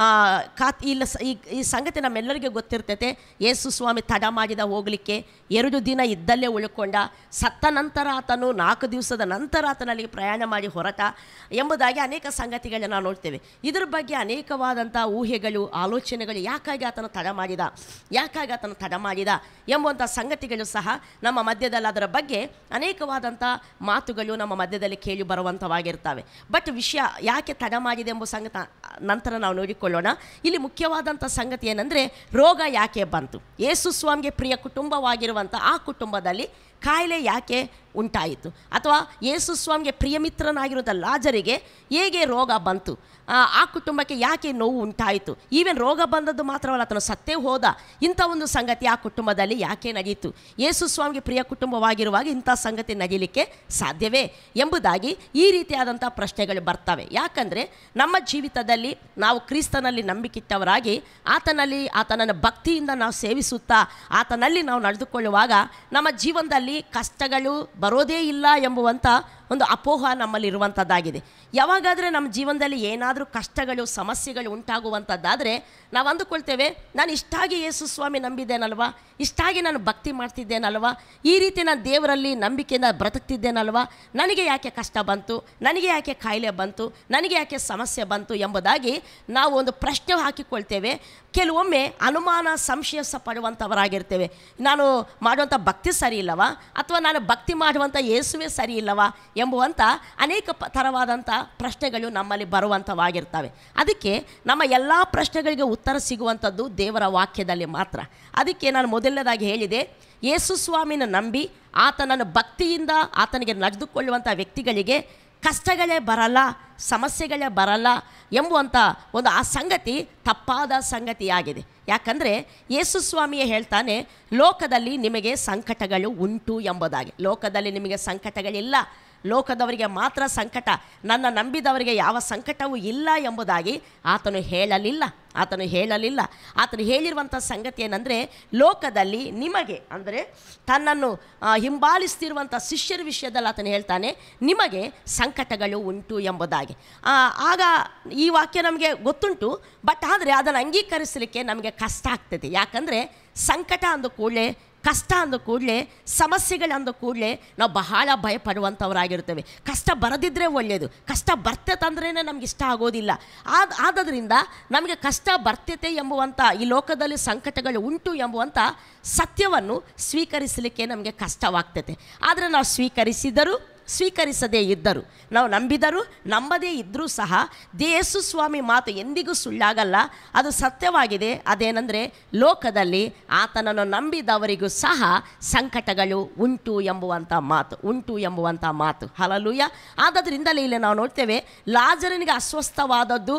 ಕಾತ್ ಇಲ್ಲ ಈ ಈ ಸಂಗತಿ ನಮ್ಮೆಲ್ಲರಿಗೆ ಗೊತ್ತಿರ್ತೈತೆ. ಯೇಸು ಸ್ವಾಮಿ ತಡ ಮಾಡಿದ ಹೋಗಲಿಕ್ಕೆ, ಎರಡು ದಿನ ಇದ್ದಲ್ಲೇ ಉಳ್ಕೊಂಡ, ಸತ್ತ ನಂತರ ಆತನು ನಾಲ್ಕು ದಿವಸದ ನಂತರ ಆತನಲ್ಲಿ ಪ್ರಯಾಣ ಮಾಡಿ ಹೊರಟ ಎಂಬುದಾಗಿ ಅನೇಕ ಸಂಗತಿಗಳನ್ನ ನಾವು ನೋಡ್ತೇವೆ. ಇದರ ಬಗ್ಗೆ ಅನೇಕವಾದಂಥ ಊಹೆಗಳು, ಆಲೋಚನೆಗಳು, ಯಾಕಾಗಿ ಆತನು ತಡ ಮಾಡಿದ ಯಾಕಾಗಿ ಆತನು ತಡ ಮಾಡಿದ ಎಂಬುವಂಥ ಸಂಗತಿಗಳು ಸಹ ನಮ್ಮ ಮಧ್ಯದಲ್ಲಿ ಅದರ ಬಗ್ಗೆ ಅನೇಕವಾದಂಥ ಮಾತುಗಳು ನಮ್ಮ ಮಧ್ಯದಲ್ಲಿ ಕೇಳಿ ಬರುವಂಥವಾಗಿರ್ತವೆ. ಬಟ್ ವಿಷಯ ಯಾಕೆ ತಡ ಮಾಡಿದೆ ಎಂಬ ಸಂಗತಿ ನಂತರ ನಾವು ನೋಡಿಕೊಳ್ಳೋಣ. ಇಲ್ಲಿ ಮುಖ್ಯವಾದಂಥ ಸಂಗತಿ ಏನಂದರೆ, ರೋಗ ಯಾಕೆ ಬಂತು? ಯೇಸು ಸ್ವಾಮಿಗೆ ಪ್ರಿಯ ಕುಟುಂಬವಾಗಿರುವಂಥ ಆ ಕುಟುಂಬದಲ್ಲಿ ಕಾಯಿಲೆ ಯಾಕೆ ಉಂಟಾಯಿತು? ಅಥವಾ ಯೇಸು ಸ್ವಾಮಿಗೆ ಪ್ರಿಯಮಿತ್ರನಾಗಿರುವಂಥ ಲಾಜರಿಗೆ ಹೇಗೆ ರೋಗ ಬಂತು? ಆ ಕುಟುಂಬಕ್ಕೆ ಯಾಕೆ ನೋವು ಉಂಟಾಯಿತು? ಈವನ್ ರೋಗ ಬಂದದ್ದು ಮಾತ್ರವಲ್ಲ, ಆತನು ಸತ್ತೇ ಹೋದ. ಇಂಥ ಒಂದು ಸಂಗತಿ ಆ ಕುಟುಂಬದಲ್ಲಿ ಯಾಕೆ ನಡೆಯಿತು? ಯೇಸು ಸ್ವಾಮಿಗೆ ಪ್ರಿಯ ಕುಟುಂಬವಾಗಿರುವಾಗ ಇಂಥ ಸಂಗತಿ ನಡೀಲಿಕ್ಕೆ ಸಾಧ್ಯವೇ ಎಂಬುದಾಗಿ ಈ ರೀತಿಯಾದಂಥ ಪ್ರಶ್ನೆಗಳು ಬರ್ತವೆ. ಯಾಕಂದರೆ ನಮ್ಮ ಜೀವಿತದಲ್ಲಿ ನಾವು ಕ್ರಿಸ್ತನಲ್ಲಿ ನಂಬಿಕಿಟ್ಟವರಾಗಿ ಆತನಲ್ಲಿ ಆತನನ್ನು ಭಕ್ತಿಯಿಂದ ನಾವು ಸೇವಿಸುತ್ತಾ ಆತನಲ್ಲಿ ನಾವು ನಡೆದುಕೊಳ್ಳುವಾಗ ನಮ್ಮ ಜೀವನದಲ್ಲಿ ಕಷ್ಟಗಳು ಬರೋದೇ ಇಲ್ಲ ಎಂಬುವಂಥ ಒಂದು ಅಪೋಹ ನಮ್ಮಲ್ಲಿ ಇರುವಂಥದ್ದಾಗಿದೆ. ಯಾವಾಗಾದರೆ ನಮ್ಮ ಜೀವನದಲ್ಲಿ ಏನಾದರೂ ಕಷ್ಟಗಳು, ಸಮಸ್ಯೆಗಳು ಉಂಟಾಗುವಂಥದ್ದಾದರೆ ನಾವು ಅಂದುಕೊಳ್ತೇವೆ, ನಾನು ಇಷ್ಟಾಗಿ ಯೇಸು ಸ್ವಾಮಿ ನಂಬಿದ್ದೇನಲ್ವಾ, ಇಷ್ಟಾಗಿ ನಾನು ಭಕ್ತಿ ಮಾಡ್ತಿದ್ದೇನಲ್ವಾ, ಈ ರೀತಿ ನಾನು ದೇವರಲ್ಲಿ ನಂಬಿಕೆಯಿಂದ ಬ್ರತಕ್ತಿದ್ದೇನಲ್ವಾ, ನನಗೆ ಯಾಕೆ ಕಷ್ಟ ಬಂತು, ನನಗೆ ಯಾಕೆ ಕಾಯಿಲೆ ಬಂತು, ನನಗೆ ಯಾಕೆ ಸಮಸ್ಯೆ ಬಂತು ಎಂಬುದಾಗಿ ನಾವು ಒಂದು ಪ್ರಶ್ನೆ ಹಾಕಿಕೊಳ್ತೇವೆ. ಕೆಲವೊಮ್ಮೆ ಅನುಮಾನ, ಸಂಶಯ ಪಡುವಂಥವರಾಗಿರ್ತೇವೆ. ನಾನು ಮಾಡುವಂಥ ಭಕ್ತಿ ಸರಿ ಇಲ್ಲವಾ, ಅಥವಾ ನಾನು ಭಕ್ತಿ ಮಾಡುವಂಥ ಯೇಸುವೇ ಸರಿ ಇಲ್ಲವಾ ಎಂಬುವಂಥ ಅನೇಕ ಪ ಥರವಾದಂಥ ಪ್ರಶ್ನೆಗಳು ನಮ್ಮಲ್ಲಿ ಬರುವಂಥವಾಗಿರ್ತವೆ. ಅದಕ್ಕೆ ನಮ್ಮ ಎಲ್ಲ ಪ್ರಶ್ನೆಗಳಿಗೆ ಉತ್ತರ ಸಿಗುವಂಥದ್ದು ದೇವರ ವಾಕ್ಯದಲ್ಲಿ ಮಾತ್ರ. ಅದಕ್ಕೆ ನಾನು ಮೊದಲನೇದಾಗಿ ಹೇಳಿದೆ, ಯೇಸು ಸ್ವಾಮಿನ ನಂಬಿ ಆತನನ್ನು ಭಕ್ತಿಯಿಂದ ಆತನಿಗೆ ನಡೆದುಕೊಳ್ಳುವಂಥ ವ್ಯಕ್ತಿಗಳಿಗೆ ಕಷ್ಟಗಳೇ ಬರಲ್ಲ, ಸಮಸ್ಯೆಗಳೇ ಬರಲ್ಲ ಎಂಬುವಂಥ ಒಂದು ಆ ಸಂಗತಿ ತಪ್ಪಾದ ಸಂಗತಿಯಾಗಿದೆ. ಯಾಕಂದರೆ ಯೇಸು ಸ್ವಾಮಿಯೇ ಹೇಳ್ತಾನೆ, ಲೋಕದಲ್ಲಿ ನಿಮಗೆ ಸಂಕಟಗಳು ಉಂಟು ಎಂಬುದಾಗಿ. ಲೋಕದಲ್ಲಿ ನಿಮಗೆ ಸಂಕಟಗಳಿಲ್ಲ, ಲೋಕದವರಿಗೆ ಮಾತ್ರ ಸಂಕಟ, ನನ್ನ ನಂಬಿದವರಿಗೆ ಯಾವ ಸಂಕಟವೂ ಇಲ್ಲ ಎಂಬುದಾಗಿ ಆತನು ಹೇಳಲಿಲ್ಲ. ಆತನು ಹೇಳಲಿಲ್ಲ ಆತನು ಹೇಳಿರುವಂಥ ಸಂಗತಿ ಏನಂದರೆ, ಲೋಕದಲ್ಲಿ ನಿಮಗೆ ಅಂದರೆ ತನ್ನನ್ನು ಹಿಂಬಾಲಿಸ್ತಿರುವಂಥ ಶಿಷ್ಯರ ವಿಷಯದಲ್ಲಿ ಆತನು ಹೇಳ್ತಾನೆ, ನಿಮಗೆ ಸಂಕಟಗಳು ಉಂಟು ಎಂಬುದಾಗಿ. ಆಗ ಈ ವಾಕ್ಯ ನಮಗೆ ಗೊತ್ತುಂಟು, ಬಟ್ ಆದರೆ ಅದನ್ನು ಅಂಗೀಕರಿಸಲಿಕ್ಕೆ ನಮಗೆ ಕಷ್ಟ ಆಗ್ತದೆ. ಯಾಕಂದರೆ ಸಂಕಟ ಅಂದ ಕೂಡಲೇ, ಕಷ್ಟ ಅಂದ ಕೂಡಲೇ, ಸಮಸ್ಯೆಗಳಂದ ಕೂಡಲೇ ನಾವು ಬಹಳ ಭಯಪಡುವಂಥವರಾಗಿರ್ತೇವೆ. ಕಷ್ಟ ಬರದಿದ್ದರೆ ಒಳ್ಳೆಯದು, ಕಷ್ಟ ಬರ್ತೈತಂದ್ರೇ ನಮ್ಗೆ ಇಷ್ಟ ಆಗೋದಿಲ್ಲ. ಆದ ಆದದ್ರಿಂದ ನಮಗೆ ಕಷ್ಟ ಬರ್ತೈತೆ ಎಂಬುವಂಥ, ಈ ಲೋಕದಲ್ಲಿ ಸಂಕಟಗಳು ಉಂಟು ಎಂಬುವಂಥ ಸತ್ಯವನ್ನು ಸ್ವೀಕರಿಸಲಿಕ್ಕೆ ನಮಗೆ ಕಷ್ಟವಾಗ್ತೈತೆ. ಆದರೆ ನಾವು ಸ್ವೀಕರಿಸಿದರೂ ಸ್ವೀಕರಿಸದೇ ಇದ್ದರು, ನಾವು ನಂಬಿದರೂ ನಂಬದೇ ಇದ್ದರೂ ಸಹ ಯೇಸು ಸ್ವಾಮಿ ಮಾತು ಎಂದಿಗೂ ಸುಳ್ಳಾಗಲ್ಲ, ಅದು ಸತ್ಯವಾಗಿದೆ. ಅದೇನೆಂದರೆ, ಲೋಕದಲ್ಲಿ ಆತನನ್ನು ನಂಬಿದವರಿಗೂ ಸಹ ಸಂಕಟಗಳು ಉಂಟು ಎಂಬುವಂಥ ಮಾತು ಉಂಟು ಎಂಬುವಂಥ ಮಾತು ಹಲ್ಲೆಲೂಯಾ. ಆದ್ದರಿಂದಲೇ ಇಲ್ಲಿ ನಾವು ನೋಡ್ತೇವೆ, ಲಾಜರನಿಗೆ ಅಸ್ವಸ್ಥವಾದದ್ದು,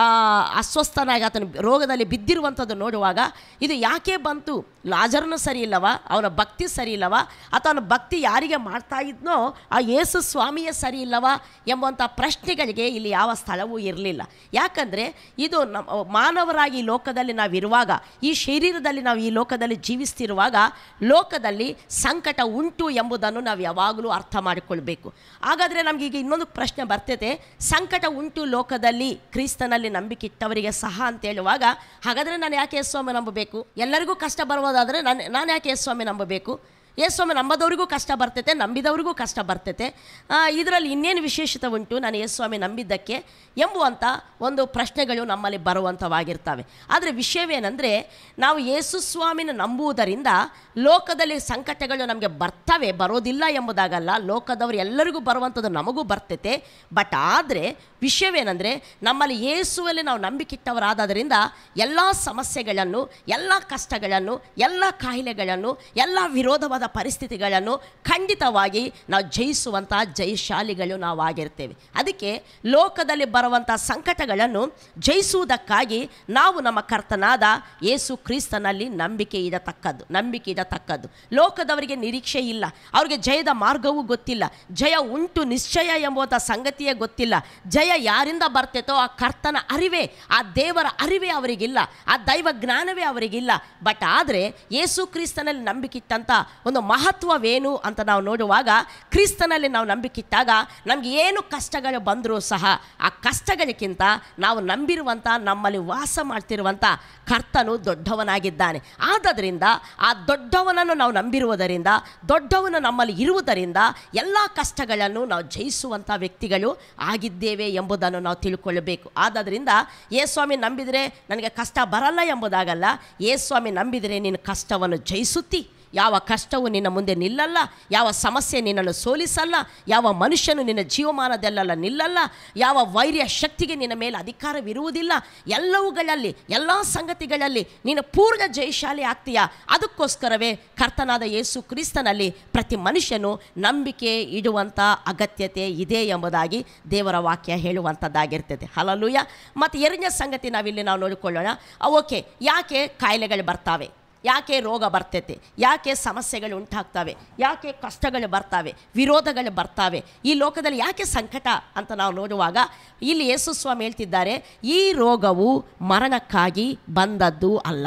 ಅಸ್ವಸ್ಥನಾಗಿ ಆತನು ರೋಗದಲ್ಲಿ ಬಿದ್ದಿರುವಂಥದ್ದು ನೋಡುವಾಗ ಇದು ಯಾಕೆ ಬಂತು? ಲಾಜರನು ಸರಿ ಇಲ್ಲವ, ಅವನ ಭಕ್ತಿ ಸರಿ ಇಲ್ಲವ, ಅಥವಾ ಅವನ ಭಕ್ತಿ ಯಾರಿಗೆ ಮಾಡ್ತಾ ಇದ್ನೋ ಆ ಯೇಸು ಸ್ವಾಮಿಯೇ ಸರಿ ಇಲ್ಲವ ಎಂಬುವಂಥ ಪ್ರಶ್ನೆಗಳಿಗೆ ಇಲ್ಲಿ ಯಾವ ಸ್ಥಳವೂ ಇರಲಿಲ್ಲ. ಯಾಕಂದರೆ ಇದು ನಮ್ಮ ಮಾನವರಾಗಿ ಈ ಲೋಕದಲ್ಲಿ ನಾವಿರುವಾಗ, ಈ ಶರೀರದಲ್ಲಿ ನಾವು ಈ ಲೋಕದಲ್ಲಿ ಜೀವಿಸ್ತಿರುವಾಗ ಲೋಕದಲ್ಲಿ ಸಂಕಟ ಉಂಟು ಎಂಬುದನ್ನು ನಾವು ಯಾವಾಗಲೂ ಅರ್ಥ ಮಾಡಿಕೊಳ್ಬೇಕು. ಹಾಗಾದರೆ ನಮಗೀಗ ಇನ್ನೊಂದು ಪ್ರಶ್ನೆ ಬರ್ತೈತೆ, ಸಂಕಟ ಉಂಟು ಲೋಕದಲ್ಲಿ ಕ್ರಿಸ್ತನಲ್ಲಿ ನಂಬಿಕೆ ಇಟ್ಟವರಿಗೆ ಸಹ ಅಂತ ಹೇಳುವಾಗ, ಹಾಗಾದರೆ ನಾನು ಯಾಕೆ ಯೇಸುಸ್ವಾಮಿ ನಂಬಬೇಕು? ಎಲ್ಲರಿಗೂ ಕಷ್ಟ ಬರುವುದಾದರೆ ನಾನು ನಾನು ಯಾಕೆ ಯೇಸುಸ್ವಾಮಿ ನಂಬಬೇಕು? ಯೇಸುಸ್ವಾಮಿ ನಂಬದವ್ರಿಗೂ ಕಷ್ಟ ಬರ್ತೈತೆ, ನಂಬಿದವ್ರಿಗೂ ಕಷ್ಟ ಬರ್ತೈತೆ. ಇದರಲ್ಲಿ ಇನ್ನೇನು ವಿಶೇಷತೆ ಉಂಟು ನಾನು ಯೇಸುಸ್ವಾಮಿ ನಂಬಿದ್ದಕ್ಕೆ ಎಂಬುವಂಥ ಒಂದು ಪ್ರಶ್ನೆಗಳು ನಮ್ಮಲ್ಲಿ ಬರುವಂಥವಾಗಿರ್ತವೆ. ಆದರೆ ವಿಷಯವೇನೆಂದರೆ, ನಾವು ಯೇಸುಸ್ವಾಮಿನ ನಂಬುವುದರಿಂದ ಲೋಕದಲ್ಲಿ ಸಂಕಟಗಳು ನಮಗೆ ಬರ್ತವೆ, ಬರೋದಿಲ್ಲ ಎಂಬುದಾಗಲ್ಲ. ಲೋಕದವರು ಎಲ್ಲರಿಗೂ ಬರುವಂಥದ್ದು ನಮಗೂ ಬರ್ತೈತೆ. ಬಟ್ ಆದರೆ ವಿಷಯವೇನೆಂದರೆ, ನಮ್ಮಲ್ಲಿ ಯೇಸುವಲ್ಲಿ ನಾವು ನಂಬಿಕಿಟ್ಟವರಾದ್ದರಿಂದ ಎಲ್ಲ ಸಮಸ್ಯೆಗಳನ್ನು, ಎಲ್ಲ ಕಷ್ಟಗಳನ್ನು, ಎಲ್ಲ ಕಾಯಿಲೆಗಳನ್ನು, ಎಲ್ಲ ವಿರೋಧವಾದ ಪರಿಸ್ಥಿತಿಗಳನ್ನು ಖಂಡಿತವಾಗಿ ನಾವು ಜಯಿಸುವಂಥ ಜಯಶಾಲಿಗಳು ನಾವು ಆಗಿರ್ತೇವೆ. ಅದಕ್ಕೆ ಲೋಕದಲ್ಲಿ ಬರುವಂಥ ಸಂಕಟಗಳನ್ನು ಜಯಿಸುವುದಕ್ಕಾಗಿ ನಾವು ನಮ್ಮ ಕರ್ತನಾದ ಯೇಸು ಕ್ರಿಸ್ತನಲ್ಲಿ ನಂಬಿಕೆ ಇಡತಕ್ಕದ್ದು ನಂಬಿಕೆ ಇಡತಕ್ಕದ್ದು ಲೋಕದವರಿಗೆ ನಿರೀಕ್ಷೆ ಇಲ್ಲ, ಅವರಿಗೆ ಜಯದ ಮಾರ್ಗವೂ ಗೊತ್ತಿಲ್ಲ, ಜಯ ಉಂಟು ನಿಶ್ಚಯ ಎಂಬುವಂಥ ಸಂಗತಿಯೇ ಗೊತ್ತಿಲ್ಲ. ಜಯ ಯಾರಿಂದ ಬರ್ತೈತೋ ಆ ಕರ್ತನ ಅರಿವೇ, ಆ ದೇವರ ಅರಿವೇ ಅವರಿಗಿಲ್ಲ, ಆ ದೈವ ಜ್ಞಾನವೇ ಅವರಿಗಿಲ್ಲ. ಬಟ್ ಆದರೆ ಯೇಸು ಕ್ರಿಸ್ತನಲ್ಲಿ ನಂಬಿಕಿಟ್ಟಂಥ ಒಂದು ಮಹತ್ವವೇನು ಅಂತ ನಾವು ನೋಡುವಾಗ, ಕ್ರಿಸ್ತನಲ್ಲಿ ನಾವು ನಂಬಿಕಿಟ್ಟಾಗ ನಮಗೆ ಏನು ಕಷ್ಟಗಳು ಬಂದರೂ ಸಹ ಆ ಕಷ್ಟಗಳಿಗಿಂತ ನಾವು ನಂಬಿರುವಂಥ, ನಮ್ಮಲ್ಲಿ ವಾಸ ಮಾಡ್ತಿರುವಂಥ ಕರ್ತನು ದೊಡ್ಡವನಾಗಿದ್ದಾನೆ. ಆದ್ದರಿಂದ ಆ ದೊಡ್ಡವನನ್ನು ನಾವು ನಂಬಿರುವುದರಿಂದ, ದೊಡ್ಡವನು ನಮ್ಮಲ್ಲಿ ಇರುವುದರಿಂದ ಎಲ್ಲ ಕಷ್ಟಗಳನ್ನು ನಾವು ಜಯಿಸುವಂಥ ವ್ಯಕ್ತಿಗಳು ಆಗಿದ್ದೇವೆ ಎಂಬುದನ್ನು ನಾವು ತಿಳ್ಕೊಳ್ಳಬೇಕು. ಆದ್ದರಿಂದ ಯೇಸುಸ್ವಾಮಿ ನಂಬಿದರೆ ನನಗೆ ಕಷ್ಟ ಬರಲ್ಲ ಎಂಬುದಾಗಲ್ಲ. ಯೇಸುಸ್ವಾಮಿ ನಂಬಿದರೆ ನೀನು ಕಷ್ಟವನ್ನು ಜಯಿಸುತ್ತಿ, ಯಾವ ಕಷ್ಟವು ನಿನ್ನ ಮುಂದೆ ನಿಲ್ಲಲ್ಲ, ಯಾವ ಸಮಸ್ಯೆ ನಿನ್ನನ್ನು ಸೋಲಿಸಲ್ಲ, ಯಾವ ಮನುಷ್ಯನು ನಿನ್ನ ಜೀವಮಾನದಲ್ಲೆಲ್ಲ ನಿಲ್ಲಲ್ಲ, ಯಾವ ವೈರ್ಯ ಶಕ್ತಿಗೆ ನಿನ್ನ ಮೇಲೆ ಅಧಿಕಾರವಿರುವುದಿಲ್ಲ. ಎಲ್ಲವುಗಳಲ್ಲಿ, ಎಲ್ಲ ಸಂಗತಿಗಳಲ್ಲಿ ನೀನು ಪೂರ್ಣ ಜಯಶಾಲಿ ಆಗ್ತೀಯಾ. ಅದಕ್ಕೋಸ್ಕರವೇ ಕರ್ತನಾದ ಯೇಸು ಕ್ರಿಸ್ತನಲ್ಲಿ ಪ್ರತಿ ಮನುಷ್ಯನು ನಂಬಿಕೆ ಇಡುವಂಥ ಅಗತ್ಯತೆ ಇದೆ ಎಂಬುದಾಗಿ ದೇವರ ವಾಕ್ಯ ಹೇಳುವಂಥದ್ದಾಗಿರ್ತದೆ. ಹಲ್ಲೆಲೂಯಾ. ಮತ್ತು ಎರಡನೇ ಸಂಗತಿ ನಾವಿಲ್ಲಿ ನಾವು ನೋಡಿಕೊಳ್ಳೋಣ. ಓಕೆ, ಯಾಕೆ ಕಾಯಿಲೆಗಳು ಬರ್ತಾವೆ, ಯಾಕೆ ರೋಗ ಬರ್ತೈತೆ, ಯಾಕೆ ಸಮಸ್ಯೆಗಳು ಉಂಟಾಗ್ತವೆ, ಯಾಕೆ ಕಷ್ಟಗಳು ಬರ್ತಾವೆ, ವಿರೋಧಗಳು ಬರ್ತಾವೆ, ಈ ಲೋಕದಲ್ಲಿ ಯಾಕೆ ಸಂಕಟ ಅಂತ ನಾವು ನೋಡುವಾಗ ಇಲ್ಲಿ ಯೇಸು ಸ್ವಾಮಿ ಹೇಳ್ತಿದ್ದಾರೆ, ಈ ರೋಗವು ಮರಣಕ್ಕಾಗಿ ಬಂದದ್ದು ಅಲ್ಲ.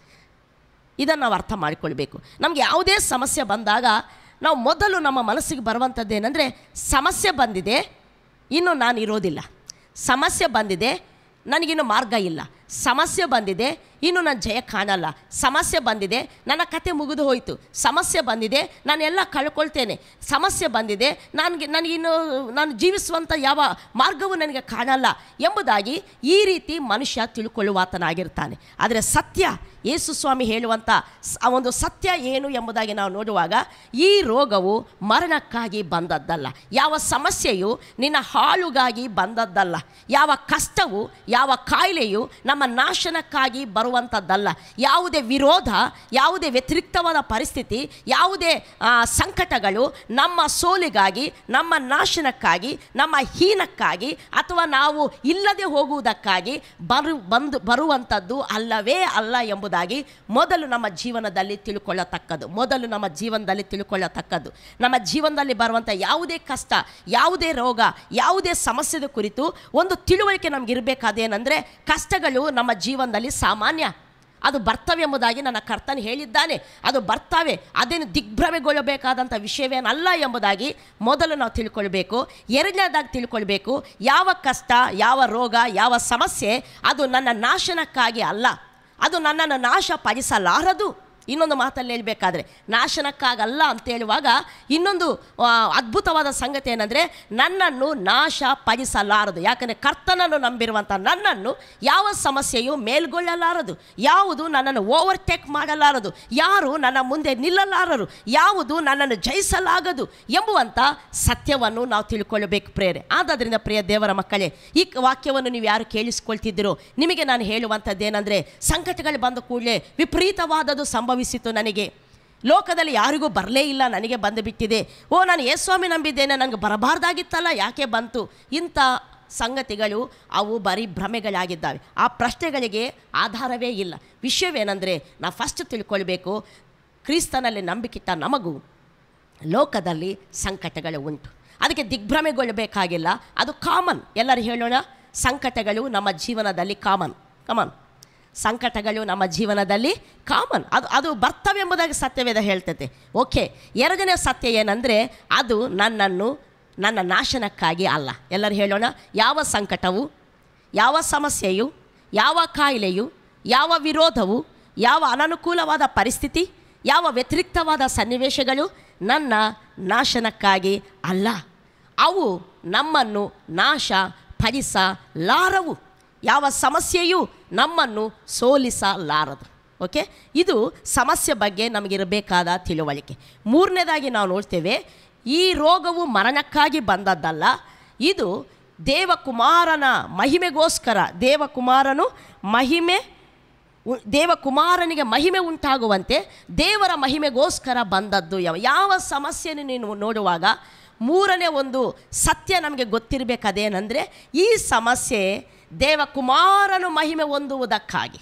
ಇದನ್ನು ನಾವು ಅರ್ಥ ಮಾಡಿಕೊಳ್ಬೇಕು. ನಮಗೆ ಯಾವುದೇ ಸಮಸ್ಯೆ ಬಂದಾಗ ನಾವು ಮೊದಲು ನಮ್ಮ ಮನಸ್ಸಿಗೆ ಬರುವಂಥದ್ದು ಏನಂದರೆ, ಸಮಸ್ಯೆ ಬಂದಿದೆ, ಇನ್ನು ನಾನು ಇರೋದಿಲ್ಲ, ಸಮಸ್ಯೆ ಬಂದಿದೆ, ನನಗಿನ್ನು ಮಾರ್ಗ ಇಲ್ಲ, ಸಮಸ್ಯೆ ಬಂದಿದೆ, ಇನ್ನು ನಾನು ಜಯ ಕಾಣಲ್ಲ, ಸಮಸ್ಯೆ ಬಂದಿದೆ, ನನ್ನ ಕತೆ ಮುಗಿದು ಹೋಯಿತು, ಸಮಸ್ಯೆ ಬಂದಿದೆ, ನಾನೆಲ್ಲ ಕಳ್ಕೊಳ್ತೇನೆ, ಸಮಸ್ಯೆ ಬಂದಿದೆ, ನನಗೆ ನನಗಿನ್ನು ನಾನು ಜೀವಿಸುವಂಥ ಯಾವ ಮಾರ್ಗವೂ ನನಗೆ ಕಾಣಲ್ಲ ಎಂಬುದಾಗಿ ಈ ರೀತಿ ಮನುಷ್ಯ ತಿಳ್ಕೊಳ್ಳುವಾತನಾಗಿರ್ತಾನೆ. ಆದರೆ ಸತ್ಯ, ಯೇಸು ಸ್ವಾಮಿ ಹೇಳುವಂಥ ಆ ಒಂದು ಸತ್ಯ ಏನು ಎಂಬುದಾಗಿ ನಾವು ನೋಡುವಾಗ, ಈ ರೋಗವು ಮರಣಕ್ಕಾಗಿ ಬಂದದ್ದಲ್ಲ, ಯಾವ ಸಮಸ್ಯೆಯು ನಿನ್ನ ಹಾಳುಗಾಗಿ ಬಂದದ್ದಲ್ಲ, ಯಾವ ಕಷ್ಟವು, ಯಾವ ಕಾಯಿಲೆಯು ನಮ್ಮ ನಾಶನಕ್ಕಾಗಿ ಬರುವ ಬರುವಂಥದ್ದಲ್ಲ. ಯಾವುದೇ ವಿರೋಧ, ಯಾವುದೇ ವ್ಯತಿರಿಕ್ತವಾದ ಪರಿಸ್ಥಿತಿ, ಯಾವುದೇ ಸಂಕಟಗಳು ನಮ್ಮ ಸೋಲಿಗಾಗಿ, ನಮ್ಮ ನಾಶನಕ್ಕಾಗಿ, ನಮ್ಮ ಹೀನಕ್ಕಾಗಿ ಅಥವಾ ನಾವು ಇಲ್ಲದೆ ಹೋಗುವುದಕ್ಕಾಗಿ ಬರು ಬಂದು ಬರುವಂಥದ್ದು ಅಲ್ಲವೇ ಅಲ್ಲ ಎಂಬುದಾಗಿ ಮೊದಲು ನಮ್ಮ ಜೀವನದಲ್ಲಿ ತಿಳ್ಕೊಳ್ಳತಕ್ಕದ್ದು ಮೊದಲು ನಮ್ಮ ಜೀವನದಲ್ಲಿ ತಿಳ್ಕೊಳ್ಳತಕ್ಕದ್ದು ನಮ್ಮ ಜೀವನದಲ್ಲಿ ಬರುವಂಥ ಯಾವುದೇ ಕಷ್ಟ, ಯಾವುದೇ ರೋಗ, ಯಾವುದೇ ಸಮಸ್ಯೆದ ಕುರಿತು ಒಂದು ತಿಳುವಳಿಕೆ ನಮಗಿರಬೇಕಾದೇನೆಂದರೆ ಕಷ್ಟಗಳು ನಮ್ಮ ಜೀವನದಲ್ಲಿ ಸಾಮಾನ್ಯ, ಅದು ಬರ್ತವೆ ಎಂಬುದಾಗಿ ನನ್ನ ಕರ್ತನು ಹೇಳಿದ್ದಾನೆ. ಅದು ಬರ್ತವೆ, ಅದೇನು ದಿಗ್ಭ್ರಮೆಗೊಳ್ಳಬೇಕಾದಂಥ ವಿಷಯವೇನಲ್ಲ ಎಂಬುದಾಗಿ ಮೊದಲು ನಾವು ತಿಳ್ಕೊಳ್ಬೇಕು. ಎರಡನೇದಾಗಿ ತಿಳ್ಕೊಳ್ಬೇಕು, ಯಾವ ಕಷ್ಟ, ಯಾವ ರೋಗ, ಯಾವ ಸಮಸ್ಯೆ ಅದು ನನ್ನ ನಾಶನಕ್ಕಾಗಿ ಅಲ್ಲ, ಅದು ನನ್ನನ್ನು ನಾಶ ಪಡಿಸಲಾರದು. ಇನ್ನೊಂದು ಮಾತಲ್ಲಿ ಹೇಳಬೇಕಾದ್ರೆ ನಾಶನಕ್ಕಾಗಲ್ಲ ಅಂತ ಹೇಳುವಾಗ ಇನ್ನೊಂದು ಅದ್ಭುತವಾದ ಸಂಗತಿ ಏನಂದರೆ ನನ್ನನ್ನು ನಾಶ ಪಡಿಸಲಾರದು. ಯಾಕಂದರೆ ಕರ್ತನನ್ನು ನಂಬಿರುವಂಥ ನನ್ನನ್ನು ಯಾವ ಸಮಸ್ಯೆಯು ಮೇಲ್ಗೊಳ್ಳಲಾರದು, ಯಾವುದು ನನ್ನನ್ನು ಓವರ್ಟೇಕ್ ಮಾಡಲಾರದು, ಯಾರು ನನ್ನ ಮುಂದೆ ನಿಲ್ಲಲಾರರು, ಯಾವುದು ನನ್ನನ್ನು ಜಯಿಸಲಾಗದು ಎಂಬುವಂಥ ಸತ್ಯವನ್ನು ನಾವು ತಿಳ್ಕೊಳ್ಳಬೇಕು ಪ್ರೇರೆ. ಆದ್ದರಿಂದ ಪ್ರಿಯ ದೇವರ ಮಕ್ಕಳೇ, ಈ ವಾಕ್ಯವನ್ನು ನೀವು ಯಾರು ಕೇಳಿಸ್ಕೊಳ್ತಿದ್ದೀರೋ ನಿಮಗೆ ನಾನು ಹೇಳುವಂಥದ್ದೇನೆಂದರೆ ಸಂಕಟಗಳು ಬಂದ ಕೂಡಲೇ ವಿಪರೀತವಾದದ್ದು ಸಂಭವಿಸಿತು. ನನಗೆ ಲೋಕದಲ್ಲಿ ಯಾರಿಗೂ ಬರಲೇ ಇಲ್ಲ, ನನಗೆ ಬಂದು ಬಿಟ್ಟಿದೆ. ಓ, ನಾನು ಯೇಸುಸ್ವಾಮಿ ನಂಬಿದ್ದೇನೆ, ನನಗೆ ಬರಬಾರ್ದಾಗಿತ್ತಲ್ಲ, ಯಾಕೆ ಬಂತು? ಇಂಥ ಸಂಗತಿಗಳು ಅವು ಬರೀ ಭ್ರಮೆಗಳಾಗಿದ್ದಾವೆ. ಆ ಪ್ರಶ್ನೆಗಳಿಗೆ ಆಧಾರವೇ ಇಲ್ಲ. ವಿಷಯವೇನೆಂದರೆ ನಾವು ಫಸ್ಟ್ ತಿಳ್ಕೊಳ್ಬೇಕು, ಕ್ರಿಸ್ತನಲ್ಲಿ ನಂಬಿಕಿಟ್ಟ ನಮಗೂ ಲೋಕದಲ್ಲಿ ಸಂಕಟಗಳು ಉಂಟು. ಅದಕ್ಕೆ ದಿಗ್ಭ್ರಮೆಗೊಳ್ಳಬೇಕಾಗಿಲ್ಲ, ಅದು ಕಾಮನ್. ಎಲ್ಲರೂ ಹೇಳೋಣ, ಸಂಕಟಗಳು ನಮ್ಮ ಜೀವನದಲ್ಲಿ ಕಾಮನ್. ಕಮನ್, ಸಂಕಟಗಳು ನಮ್ಮ ಜೀವನದಲ್ಲಿ ಕಾಮನ್, ಅದು ಅದು ಬರ್ತವೆ ಎಂಬುದಾಗಿ ಸತ್ಯವೇದ ಹೇಳ್ತೈತೆ. ಓಕೆ, ಎರಡನೇ ಸತ್ಯ ಏನಂದರೆ ಅದು ನನ್ನನ್ನು ನನ್ನ ನಾಶನಕ್ಕಾಗಿ ಅಲ್ಲ. ಎಲ್ಲರೂ ಹೇಳೋಣ, ಯಾವ ಸಂಕಟವು, ಯಾವ ಸಮಸ್ಯೆಯು, ಯಾವ ಕಾಯಿಲೆಯು, ಯಾವ ವಿರೋಧವು, ಯಾವ ಅನನುಕೂಲವಾದ ಪರಿಸ್ಥಿತಿ, ಯಾವ ವ್ಯತಿರಿಕ್ತವಾದ ಸನ್ನಿವೇಶಗಳು ನನ್ನ ನಾಶನಕ್ಕಾಗಿ ಅಲ್ಲ. ಅವು ನಮ್ಮನ್ನು ನಾಶ ಪಡಿಸಲಾರವು. ಯಾವ ಸಮಸ್ಯೆಯೂ ನಮ್ಮನ್ನು ಸೋಲಿಸಲಾರದು. ಓಕೆ, ಇದು ಸಮಸ್ಯೆ ಬಗ್ಗೆ ನಮಗಿರಬೇಕಾದ ತಿಳುವಳಿಕೆ. ಮೂರನೇದಾಗಿ ನಾವು ನೋಡ್ತೇವೆ, ಈ ರೋಗವು ಮರಣಕ್ಕಾಗಿ ಬಂದದ್ದಲ್ಲ, ಇದು ದೇವಕುಮಾರನ ಮಹಿಮೆಗೋಸ್ಕರ, ದೇವಕುಮಾರನು ಮಹಿಮೆ ದೇವಕುಮಾರನಿಗೆ ಮಹಿಮೆ ಉಂಟಾಗುವಂತೆ ದೇವರ ಮಹಿಮೆಗೋಸ್ಕರ ಬಂದದ್ದು. ಯಾವ ಯಾವ ಸಮಸ್ಯೆಯನ್ನು ನೀನು ನೋಡುವಾಗ ಮೂರನೇ ಒಂದು ಸತ್ಯ ನಮಗೆ ಗೊತ್ತಿರಬೇಕದೇನೆಂದರೆ ಈ ಸಮಸ್ಯೆ ದೇವಕುಮಾರನು ಮಹಿಮೆ ಹೊಂದುವುದಕ್ಕಾಗಿ,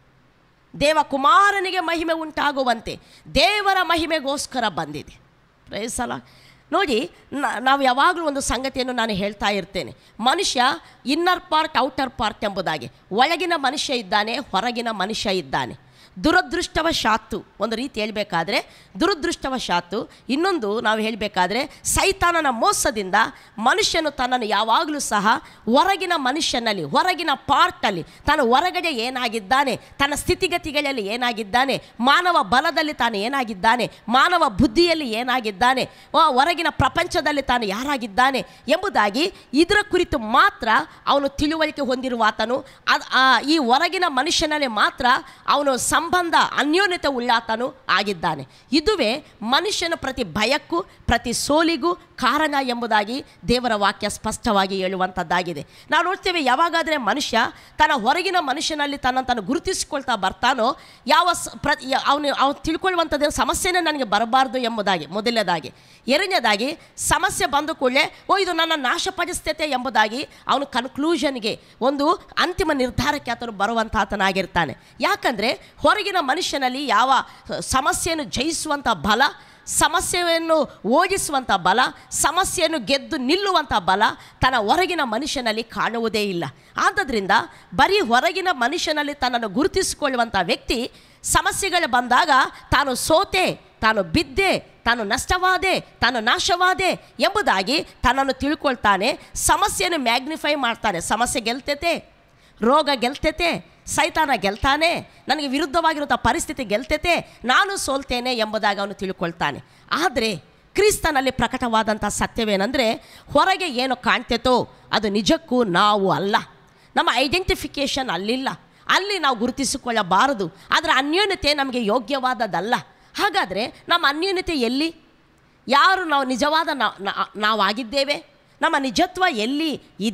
ದೇವಕುಮಾರನಿಗೆ ಮಹಿಮೆ ಉಂಟಾಗುವಂತೆ ದೇವರ ಮಹಿಮೆಗೋಸ್ಕರ ಬಂದಿದೆ. Praise the Lord. ನೋಡಿ, ನಾವು ಯಾವಾಗಲೂ ಒಂದು ಸಂಗತಿಯನ್ನು ನಾನು ಹೇಳ್ತಾ ಇರ್ತೇನೆ, ಮನುಷ್ಯ ಇನ್ನರ್ ಪಾರ್ಟ್ ಔಟರ್ ಪಾರ್ಟ್ ಎಂಬುದಾಗಿ. ಒಳಗಿನ ಮನುಷ್ಯ ಇದ್ದಾನೆ, ಹೊರಗಿನ ಮನುಷ್ಯ ಇದ್ದಾನೆ. ದುರದೃಷ್ಟವಶಾತ್ತು, ಒಂದು ರೀತಿ ಹೇಳಬೇಕಾದ್ರೆ ದುರದೃಷ್ಟವಶಾತ್ತು, ಇನ್ನೊಂದು ನಾವು ಹೇಳಬೇಕಾದ್ರೆ ಸೈತಾನನ ಮೋಸದಿಂದ ಮನುಷ್ಯನು ತನ್ನನ್ನು ಯಾವಾಗಲೂ ಸಹ ಹೊರಗಿನ ಮನುಷ್ಯನಲ್ಲಿ, ಹೊರಗಿನ ಪಾರ್ಟಲ್ಲಿ, ತಾನು ಹೊರಗಡೆ ಏನಾಗಿದ್ದಾನೆ, ತನ್ನ ಸ್ಥಿತಿಗತಿಗಳಲ್ಲಿ ಏನಾಗಿದ್ದಾನೆ, ಮಾನವ ಬಲದಲ್ಲಿ ತಾನು ಏನಾಗಿದ್ದಾನೆ, ಮಾನವ ಬುದ್ಧಿಯಲ್ಲಿ ಏನಾಗಿದ್ದಾನೆ, ಹೊರಗಿನ ಪ್ರಪಂಚದಲ್ಲಿ ತಾನು ಯಾರಾಗಿದ್ದಾನೆ ಎಂಬುದಾಗಿ ಇದರ ಕುರಿತು ಮಾತ್ರ ಅವನು ತಿಳುವಳಿಕೆ ಹೊಂದಿರುವಾತನು. ಅದು ಈ ಹೊರಗಿನ ಮನುಷ್ಯನಲ್ಲಿ ಮಾತ್ರ ಅವನು ಸಂಬಂಧ ಅನ್ಯೋನ್ಯತೆ ಉಳ್ಳಾತನು ಆಗಿದ್ದಾನೆ. ಇದುವೇ ಮನುಷ್ಯನ ಪ್ರತಿ ಭಯಕ್ಕೂ ಪ್ರತಿ ಸೋಲಿಗೂ ಕಾರಣ ಎಂಬುದಾಗಿ ದೇವರ ವಾಕ್ಯ ಸ್ಪಷ್ಟವಾಗಿ ಹೇಳುವಂಥದ್ದಾಗಿದೆ. ನಾವು ನೋಡ್ತೇವೆ, ಯಾವಾಗಾದರೆ ಮನುಷ್ಯ ತನ್ನ ಹೊರಗಿನ ಮನುಷ್ಯನಲ್ಲಿ ತನ್ನ ತಾನು ಗುರುತಿಸಿಕೊಳ್ತಾ ಬರ್ತಾನೋ, ಯಾವ ಪ್ರ ಅವನು ಅವನು ತಿಳ್ಕೊಳ್ಳುವಂಥದ್ದು ಸಮಸ್ಯೆನೇ ನನಗೆ ಬರಬಾರ್ದು ಎಂಬುದಾಗಿ ಮೊದಲನೇದಾಗಿ. ಎರಡನೇದಾಗಿ ಸಮಸ್ಯೆ ಬಂದ ಕೂಡಲೇ ಓ ಇದು ನನ್ನ ನಾಶಪಡಿಸ್ತೈತೆ ಎಂಬುದಾಗಿ ಅವನು ಕನ್ಕ್ಲೂಷನ್ಗೆ, ಒಂದು ಅಂತಿಮ ನಿರ್ಧಾರಕ್ಕೆ ಆತನು ಬರುವಂತಾತನಾಗಿರ್ತಾನೆ. ಯಾಕಂದರೆ ಹೊರಗಿನ ಮನುಷ್ಯನಲ್ಲಿ ಯಾವ ಸಮಸ್ಯೆಯನ್ನು ಜಯಿಸುವಂಥ ಬಲ, ಸಮಸ್ಯೆಯನ್ನು ಓಡಿಸುವಂಥ ಬಲ, ಸಮಸ್ಯೆಯನ್ನು ಗೆದ್ದು ನಿಲ್ಲುವಂಥ ಬಲ ತನ್ನ ಹೊರಗಿನ ಮನುಷ್ಯನಲ್ಲಿ ಕಾಣುವುದೇ ಇಲ್ಲ. ಆದ್ದರಿಂದ ಬರೀ ಹೊರಗಿನ ಮನುಷ್ಯನಲ್ಲಿ ತನ್ನನ್ನು ಗುರುತಿಸಿಕೊಳ್ಳುವಂಥ ವ್ಯಕ್ತಿ ಸಮಸ್ಯೆಗಳು ಬಂದಾಗ ತಾನು ಸೋತೆ, ತಾನು ಬಿದ್ದೆ, ತಾನು ನಷ್ಟವಾದೆ, ತಾನು ನಾಶವಾದೆ ಎಂಬುದಾಗಿ ತನ್ನನ್ನು ತಿಳ್ಕೊಳ್ತಾನೆ. ಸಮಸ್ಯೆಯನ್ನು ಮ್ಯಾಗ್ನಿಫೈ ಮಾಡ್ತಾನೆ. ಸಮಸ್ಯೆ ಗೆಲ್ತೈತೆ, ರೋಗ ಗೆಲ್ತೈತೆ, ಸೈತಾನ ಗೆಲ್ತಾನೆ, ನನಗೆ ವಿರುದ್ಧವಾಗಿರುವಂಥ ಪರಿಸ್ಥಿತಿ ಗೆಲ್ತೈತೆ, ನಾನು ಸೋಲ್ತೇನೆ ಎಂಬುದಾಗಿ ಅವನು ತಿಳ್ಕೊಳ್ತಾನೆ. ಆದರೆ ಕ್ರಿಸ್ತನಲ್ಲಿ ಪ್ರಕಟವಾದಂಥ ಸತ್ಯವೇನೆಂದರೆ ಹೊರಗೆ ಏನು ಕಾಣ್ತೈತೋ ಅದು ನಿಜಕ್ಕೂ ನಾವು ಅಲ್ಲ. ನಮ್ಮ ಐಡೆಂಟಿಫಿಕೇಷನ್ ಅಲ್ಲಿಲ್ಲ, ಅಲ್ಲಿ ನಾವು ಗುರುತಿಸಿಕೊಳ್ಳಬಾರದು. ಅದರ ಅನ್ಯೋನ್ಯತೆ ನಮಗೆ ಯೋಗ್ಯವಾದದ್ದಲ್ಲ. ಹಾಗಾದರೆ ನಮ್ಮ ಅನ್ಯೋನ್ಯತೆ ಎಲ್ಲಿ? ಯಾರು ನಾವು ನಿಜವಾದ ನಾವಾಗಿದ್ದೇವೆ? ನಮ್ಮ ನಿಜತ್ವ ಎಲ್ಲಿ ಇದೆ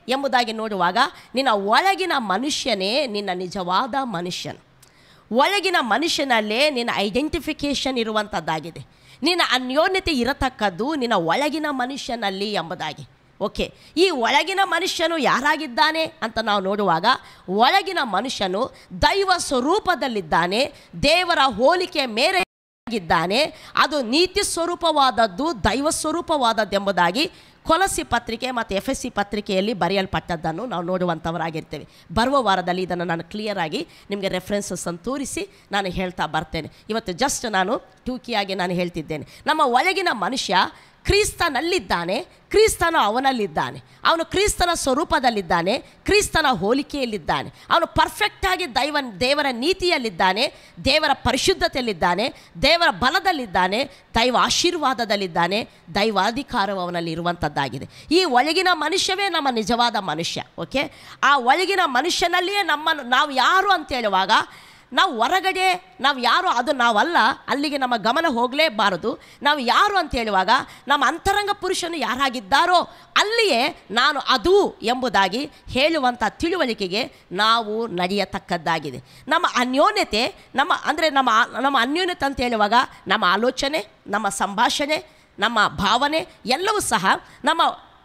ಎಂಬುದಾಗಿ ನೋಡುವಾಗ ನಿನ್ನ ಒಳಗಿನ ಮನುಷ್ಯನೇ ನಿನ್ನ ನಿಜವಾದ ಮನುಷ್ಯನು. ಒಳಗಿನ ಮನುಷ್ಯನಲ್ಲೇ ನಿನ್ನ ಐಡೆಂಟಿಫಿಕೇಷನ್ ಇರುವಂಥದ್ದಾಗಿದೆ. ನಿನ್ನ ಅನ್ಯೋನ್ಯತೆ ಇರತಕ್ಕದ್ದು ನಿನ್ನ ಒಳಗಿನ ಮನುಷ್ಯನಲ್ಲಿ ಎಂಬುದಾಗಿ. ಓಕೆ, ಈ ಒಳಗಿನ ಮನುಷ್ಯನು ಯಾರಾಗಿದ್ದಾನೆ ಅಂತ ನಾವು ನೋಡುವಾಗ, ಒಳಗಿನ ಮನುಷ್ಯನು ದೈವ ಸ್ವರೂಪದಲ್ಲಿದ್ದಾನೆ, ದೇವರ ಹೋಲಿಕೆ ಮೇರೆಗಿದ್ದಾನೆ, ಅದು ನೀತಿ ಸ್ವರೂಪವಾದದ್ದು, ದೈವ ಸ್ವರೂಪವಾದದ್ದೆಂಬುದಾಗಿ ಕೊಲಸಿ ಪತ್ರಿಕೆ ಮತ್ತು ಎಫ್ ಎಸ್ ಸಿ ಪತ್ರಿಕೆಯಲ್ಲಿ ಬರೆಯಲ್ಪಟ್ಟದ್ದನ್ನು ನಾವು ನೋಡುವಂಥವರಾಗಿರ್ತೇವೆ. ಬರುವ ವಾರದಲ್ಲಿ ಇದನ್ನು ನಾನು ಕ್ಲಿಯರಾಗಿ ನಿಮಗೆ ರೆಫರೆನ್ಸಸ್ಸನ್ನು ತೋರಿಸಿ ನಾನು ಹೇಳ್ತಾ ಬರ್ತೇನೆ. ಇವತ್ತು ಜಸ್ಟ್ ನಾನು ಟೂಕಿಯಾಗಿ ನಾನು ಹೇಳ್ತಿದ್ದೇನೆ. ನಮ್ಮ ಒಳಗಿನ ಮನುಷ್ಯ ಕ್ರಿಸ್ತನಲ್ಲಿದ್ದಾನೆ, ಕ್ರಿಸ್ತನು ಅವನಲ್ಲಿದ್ದಾನೆ, ಅವನು ಕ್ರಿಸ್ತನ ಸ್ವರೂಪದಲ್ಲಿದ್ದಾನೆ, ಕ್ರಿಸ್ತನ ಹೋಲಿಕೆಯಲ್ಲಿದ್ದಾನೆ, ಅವನು ಪರ್ಫೆಕ್ಟಾಗಿ ದೈವ ದೇವರ ನೀತಿಯಲ್ಲಿದ್ದಾನೆ, ದೇವರ ಪರಿಶುದ್ಧತೆಯಲ್ಲಿದ್ದಾನೆ, ದೇವರ ಬಲದಲ್ಲಿದ್ದಾನೆ, ದೈವ ಆಶೀರ್ವಾದದಲ್ಲಿದ್ದಾನೆ, ದೈವಾಧಿಕಾರವು ಅವನಲ್ಲಿ ಇರುವಂಥದ್ದಾಗಿದೆ. ಈ ಒಳಗಿನ ಮನುಷ್ಯವೇ ನಮ್ಮ ನಿಜವಾದ ಮನುಷ್ಯ. ಓಕೆ, ಆ ಒಳಗಿನ ಮನುಷ್ಯನಲ್ಲಿಯೇ ನಮ್ಮನ್ನು ನಾವು ಯಾರು ಅಂತ ಹೇಳುವಾಗ, ನಾವು ಹೊರಗಡೆ ನಾವು ಯಾರು ಅದು ನಾವಲ್ಲ, ಅಲ್ಲಿಗೆ ನಮ್ಮ ಗಮನ ಹೋಗಲೇಬಾರದು. ನಾವು ಯಾರು ಅಂತ ಹೇಳುವಾಗ ನಮ್ಮ ಅಂತರಂಗ ಪುರುಷನು ಯಾರಾಗಿದ್ದಾರೋ ಅಲ್ಲಿಯೇ ನಾನು ಅದು ಎಂಬುದಾಗಿ ಹೇಳುವಂಥ ತಿಳುವಳಿಕೆಗೆ ನಾವು ನಡೆಯತಕ್ಕದ್ದಾಗಿದೆ. ನಮ್ಮ ಅನ್ಯೋನ್ಯತೆ ನಮ್ಮ ಅಂದರೆ ನಮ್ಮ ನಮ್ಮ ಅನ್ಯೋನ್ಯತೆ ಅಂತ ಹೇಳುವಾಗ ನಮ್ಮ ಆಲೋಚನೆ, ನಮ್ಮ ಸಂಭಾಷಣೆ, ನಮ್ಮ ಭಾವನೆ ಎಲ್ಲವೂ ಸಹ ನಮ್ಮ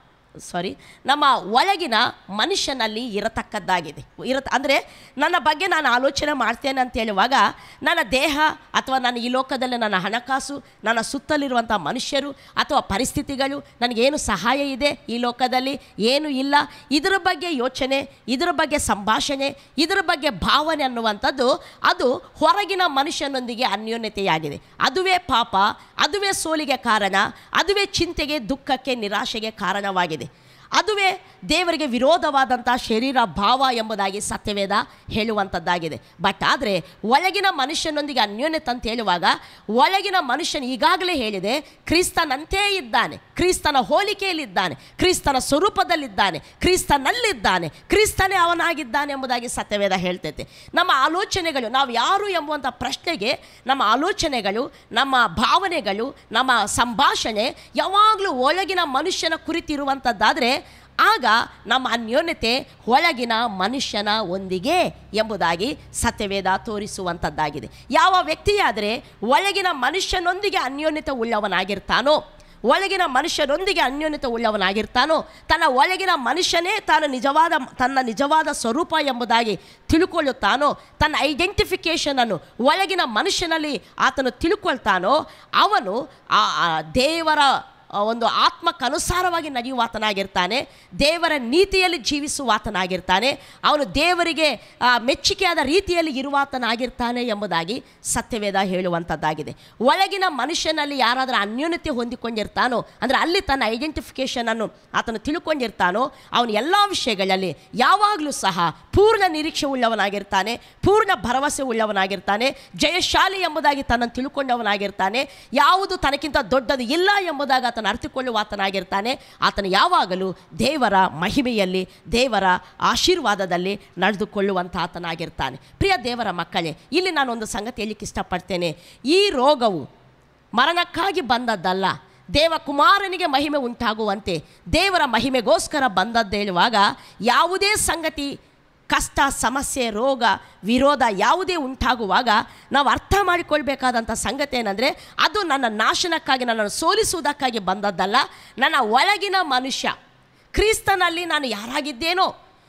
ಸಾರಿ ನಮ್ಮ ಒಳಗಿನ ಮನುಷ್ಯನಲ್ಲಿ ಇರತಕ್ಕದ್ದಾಗಿದೆ. ಇರತ್ತ ಅಂದರೆ ನನ್ನ ಬಗ್ಗೆ ನಾನು ಆಲೋಚನೆ ಮಾಡ್ತೇನೆ ಅಂತ ಹೇಳುವಾಗ ನನ್ನ ದೇಹ ಅಥವಾ ನನ್ನ ಈ ಲೋಕದಲ್ಲಿ ನನ್ನ ಹಣಕಾಸು, ನನ್ನ ಸುತ್ತಲಿರುವಂಥ ಮನುಷ್ಯರು ಅಥವಾ ಪರಿಸ್ಥಿತಿಗಳು ನನಗೇನು ಸಹಾಯ ಇದೆ ಈ ಲೋಕದಲ್ಲಿ, ಏನು ಇಲ್ಲ, ಇದರ ಬಗ್ಗೆ ಯೋಚನೆ, ಇದರ ಬಗ್ಗೆ ಸಂಭಾಷಣೆ, ಇದರ ಬಗ್ಗೆ ಭಾವನೆ ಅನ್ನುವಂಥದ್ದು ಅದು ಹೊರಗಿನ ಮನುಷ್ಯನೊಂದಿಗೆ ಅನ್ಯೋನ್ಯತೆಯಾಗಿದೆ. ಅದುವೇ ಪಾಪ, ಅದುವೇ ಸೋಲಿಗೆ ಕಾರಣ, ಅದುವೇ ಚಿಂತೆಗೆ, ದುಃಖಕ್ಕೆ, ನಿರಾಶೆಗೆ ಕಾರಣವಾಗಿದೆ. ಅದುವೇ ದೇವರಿಗೆ ವಿರೋಧವಾದಂಥ ಶರೀರ ಭಾವ ಎಂಬುದಾಗಿ ಸತ್ಯವೇದ ಹೇಳುವಂಥದ್ದಾಗಿದೆ. ಬಟ್ ಆದರೆ ಒಳಗಿನ ಮನುಷ್ಯನೊಂದಿಗೆ ಅನ್ಯೋನ್ಯತೆ ಅಂತ ಹೇಳುವಾಗ ಒಳಗಿನ ಮನುಷ್ಯನು ಈಗಾಗಲೇ ಹೇಳಿದೆ ಕ್ರಿಸ್ತನಂತೆ ಇದ್ದಾನೆ, ಕ್ರಿಸ್ತನ ಹೋಲಿಕೆಯಲ್ಲಿದ್ದಾನೆ, ಕ್ರಿಸ್ತನ ಸ್ವರೂಪದಲ್ಲಿದ್ದಾನೆ, ಕ್ರಿಸ್ತನಲ್ಲಿದ್ದಾನೆ, ಕ್ರಿಸ್ತನೇ ಅವನಾಗಿದ್ದಾನೆ ಎಂಬುದಾಗಿ ಸತ್ಯವೇದ ಹೇಳ್ತೈತೆ. ನಮ್ಮ ಆಲೋಚನೆಗಳು, ನಾವು ಯಾರು ಎಂಬುವಂಥ ಪ್ರಶ್ನೆಗೆ ನಮ್ಮ ಆಲೋಚನೆಗಳು, ನಮ್ಮ ಭಾವನೆಗಳು, ನಮ್ಮ ಸಂಭಾಷಣೆ ಯಾವಾಗಲೂ ಒಳಗಿನ ಮನುಷ್ಯನ ಕುರಿತಿರುವಂಥದ್ದಾದರೆ ಆಗ ನಮ್ಮ ಅನ್ಯೋನ್ಯತೆ ಒಳಗಿನ ಮನುಷ್ಯನ ಒಂದಿಗೆ ಎಂಬುದಾಗಿ ಸತ್ಯವೇದ ತೋರಿಸುವಂಥದ್ದಾಗಿದೆ. ಯಾವ ವ್ಯಕ್ತಿಯಾದರೆ ಒಳಗಿನ ಮನುಷ್ಯನೊಂದಿಗೆ ಅನ್ಯೋನ್ಯತೆ ಉಳ್ಳವನಾಗಿರ್ತಾನೋ, ಒಳಗಿನ ಮನುಷ್ಯನೊಂದಿಗೆ ಅನ್ಯೋನ್ಯತೆ ಉಳ್ಳವನಾಗಿರ್ತಾನೋ, ತನ್ನ ಒಳಗಿನ ಮನುಷ್ಯನೇ ತಾನು ನಿಜವಾದ ತನ್ನ ನಿಜವಾದ ಸ್ವರೂಪ ಎಂಬುದಾಗಿ ತಿಳ್ಕೊಳ್ಳುತ್ತಾನೋ, ತನ್ನ ಐಡೆಂಟಿಫಿಕೇಷನನ್ನು ಒಳಗಿನ ಮನುಷ್ಯನಲ್ಲಿ ಆತನು ತಿಳ್ಕೊಳ್ತಾನೋ, ಅವನು ಆ ದೇವರ ಒಂದು ಆತ್ಮಕ್ಕನುಸಾರವಾಗಿ ನಡೆಯುವಾತನಾಗಿರ್ತಾನೆ, ದೇವರ ನೀತಿಯಲ್ಲಿ ಜೀವಿಸುವಾತನಾಗಿರ್ತಾನೆ, ಅವನು ದೇವರಿಗೆ ಮೆಚ್ಚುಗೆಯಾದ ರೀತಿಯಲ್ಲಿ ಇರುವಾತನಾಗಿರ್ತಾನೆ ಎಂಬುದಾಗಿ ಸತ್ಯವೇದ ಹೇಳುವಂಥದ್ದಾಗಿದೆ. ಒಳಗಿನ ಮನುಷ್ಯನಲ್ಲಿ ಯಾರಾದರೂ ಅನ್ಯೋನ್ಯತೆ ಹೊಂದಿಕೊಂಡಿರ್ತಾನೋ ಅಂದರೆ ಅಲ್ಲಿ ತನ್ನ ಐಡೆಂಟಿಫಿಕೇಷನನ್ನು ಆತನು ತಿಳ್ಕೊಂಡಿರ್ತಾನೋ, ಅವನು ಎಲ್ಲ ವಿಷಯಗಳಲ್ಲಿ ಯಾವಾಗಲೂ ಸಹ ಪೂರ್ಣ ನಿರೀಕ್ಷೆ ಉಳ್ಳವನಾಗಿರ್ತಾನೆ, ಪೂರ್ಣ ಭರವಸೆ ಉಳ್ಳವನಾಗಿರ್ತಾನೆ, ಜಯಶಾಲಿ ಎಂಬುದಾಗಿ ತನ್ನನ್ನು ತಿಳ್ಕೊಂಡವನಾಗಿರ್ತಾನೆ, ಯಾವುದು ತನಗಿಂತ ದೊಡ್ಡದು ಇಲ್ಲ ಎಂಬುದಾಗಿ ಆತನು ಅರ್ಥಕೊಳ್ಳುವಾತನಾಗಿರ್ತಾನೆ. ಆತನು ಯಾವಾಗಲೂ ದೇವರ ಮಹಿಮೆಯಲ್ಲಿ, ದೇವರ ಆಶೀರ್ವಾದದಲ್ಲಿ ನಡೆದುಕೊಳ್ಳುವಂಥ ಆತನಾಗಿರ್ತಾನೆ. ಪ್ರಿಯ ದೇವರ ಮಕ್ಕಳೇ, ಇಲ್ಲಿ ನಾನೊಂದು ಸಂಗತಿ ಹೇಳಲಿಕ್ಕೆ ಇಷ್ಟಪಡ್ತೇನೆ. ಈ ರೋಗವು ಮರಣಕ್ಕಾಗಿ ಬಂದದ್ದಲ್ಲ, ದೇವಕುಮಾರನಿಗೆ ಮಹಿಮೆ ಉಂಟಾಗುವಂತೆ ದೇವರ ಮಹಿಮೆಗೋಸ್ಕರ ಬಂದದ್ದು ಹೇಳುವಾಗ ಯಾವುದೇ ಸಂಗತಿ, ಕಷ್ಟ, ಸಮಸ್ಯೆ, ರೋಗ, ವಿರೋಧ ಯಾವುದೇ ಉಂಟಾಗುವಾಗ ನಾವು ಅರ್ಥ ಮಾಡಿಕೊಳ್ಬೇಕಾದಂಥ ಸಂಗತಿ ಏನಂದರೆ ಅದು ನನ್ನ ನಾಶನಕ್ಕಾಗಿ, ನನ್ನನ್ನು ಸೋಲಿಸುವುದಕ್ಕಾಗಿ ಬಂದದ್ದಲ್ಲ. ನನ್ನ ಒಳಗಿನ ಮನುಷ್ಯ ಕ್ರಿಸ್ತನಲ್ಲಿ ನಾನು ಯಾರಾಗಿದ್ದೇನೋ,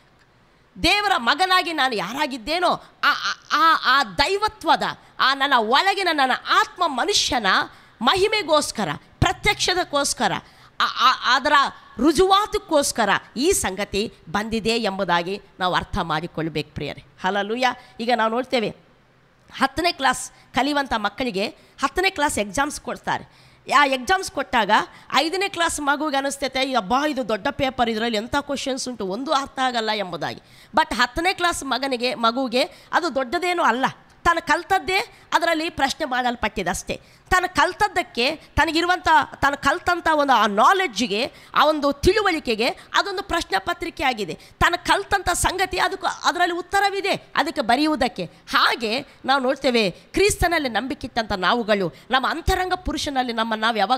ದೇವರ ಮಗನಾಗಿ ನಾನು ಯಾರಾಗಿದ್ದೇನೋ ಆ ಆ ಆ ದೈವತ್ವದ ಆ ನನ್ನ ಒಳಗಿನ ನನ್ನ ಆತ್ಮ ಮನುಷ್ಯನ ಮಹಿಮೆಗೋಸ್ಕರ, ಪ್ರತ್ಯಕ್ಷದಕ್ಕೋಸ್ಕರ, ಅದರ ರುಜುವಾತಕ್ಕೋಸ್ಕರ ಈ ಸಂಗತಿ ಬಂದಿದೆ ಎಂಬುದಾಗಿ ನಾವು ಅರ್ಥ ಮಾಡಿಕೊಳ್ಬೇಕು ಪ್ರಿಯರೇ. ಹಲ್ಲೆಲೂಯಾ. ಈಗ ನಾವು ನೋಡ್ತೇವೆ, ಹತ್ತನೇ ಕ್ಲಾಸ್ ಕಲಿಯುವಂಥ ಮಕ್ಕಳಿಗೆ ಹತ್ತನೇ ಕ್ಲಾಸ್ ಎಕ್ಸಾಮ್ಸ್ ಕೊಡ್ತಾರೆ. ಆ ಎಕ್ಸಾಮ್ಸ್ ಕೊಟ್ಟಾಗ ಐದನೇ ಕ್ಲಾಸ್ ಮಗುವಿಗೆ ಅನಿಸ್ತೈತೆ, ಅಬ್ಬಾ ಇದು ದೊಡ್ಡ ಪೇಪರ್, ಇದರಲ್ಲಿ ಎಂಥ ಕ್ವಶನ್ಸ್ ಉಂಟು, ಒಂದು ಅರ್ಥ ಆಗಲ್ಲ ಎಂಬುದಾಗಿ. ಬಟ್ ಹತ್ತನೇ ಕ್ಲಾಸ್ ಮಗನಿಗೆ ಮಗುವಿಗೆ ಅದು ದೊಡ್ಡದೇನೂ ಅಲ್ಲ. ತಾನು ಕಲ್ತದ್ದೇ ಅದರಲ್ಲಿ ಪ್ರಶ್ನೆ ಮಾಡಲ್ಪಟ್ಟಿದೆ ಅಷ್ಟೇ. ತಾನು ಕಲ್ತದ್ದಕ್ಕೆ, ತನಗಿರುವಂಥ ತಾನು ಕಲ್ತಂಥ ಒಂದು ಆ ನಾಲೆಡ್ಜಿಗೆ, ಆ ಒಂದು ತಿಳುವಳಿಕೆಗೆ ಅದೊಂದು ಪ್ರಶ್ನೆ ಪತ್ರಿಕೆ ಆಗಿದೆ. ತಾನು ಕಲ್ತಂಥ ಸಂಗತಿ ಅದಕ್ಕೆ ಅದರಲ್ಲಿ ಉತ್ತರವಿದೆ ಅದಕ್ಕೆ ಬರೆಯುವುದಕ್ಕೆ. ಹಾಗೆ ನಾವು ನೋಡ್ತೇವೆ, ಕ್ರಿಸ್ತನಲ್ಲಿ ನಂಬಿಕಿಟ್ಟಂಥ ನಾವುಗಳು ನಮ್ಮ ಅಂತರಂಗ ಪುರುಷನಲ್ಲಿ ನಮ್ಮ ನಾವು ಯಾವಾಗಾದರೂ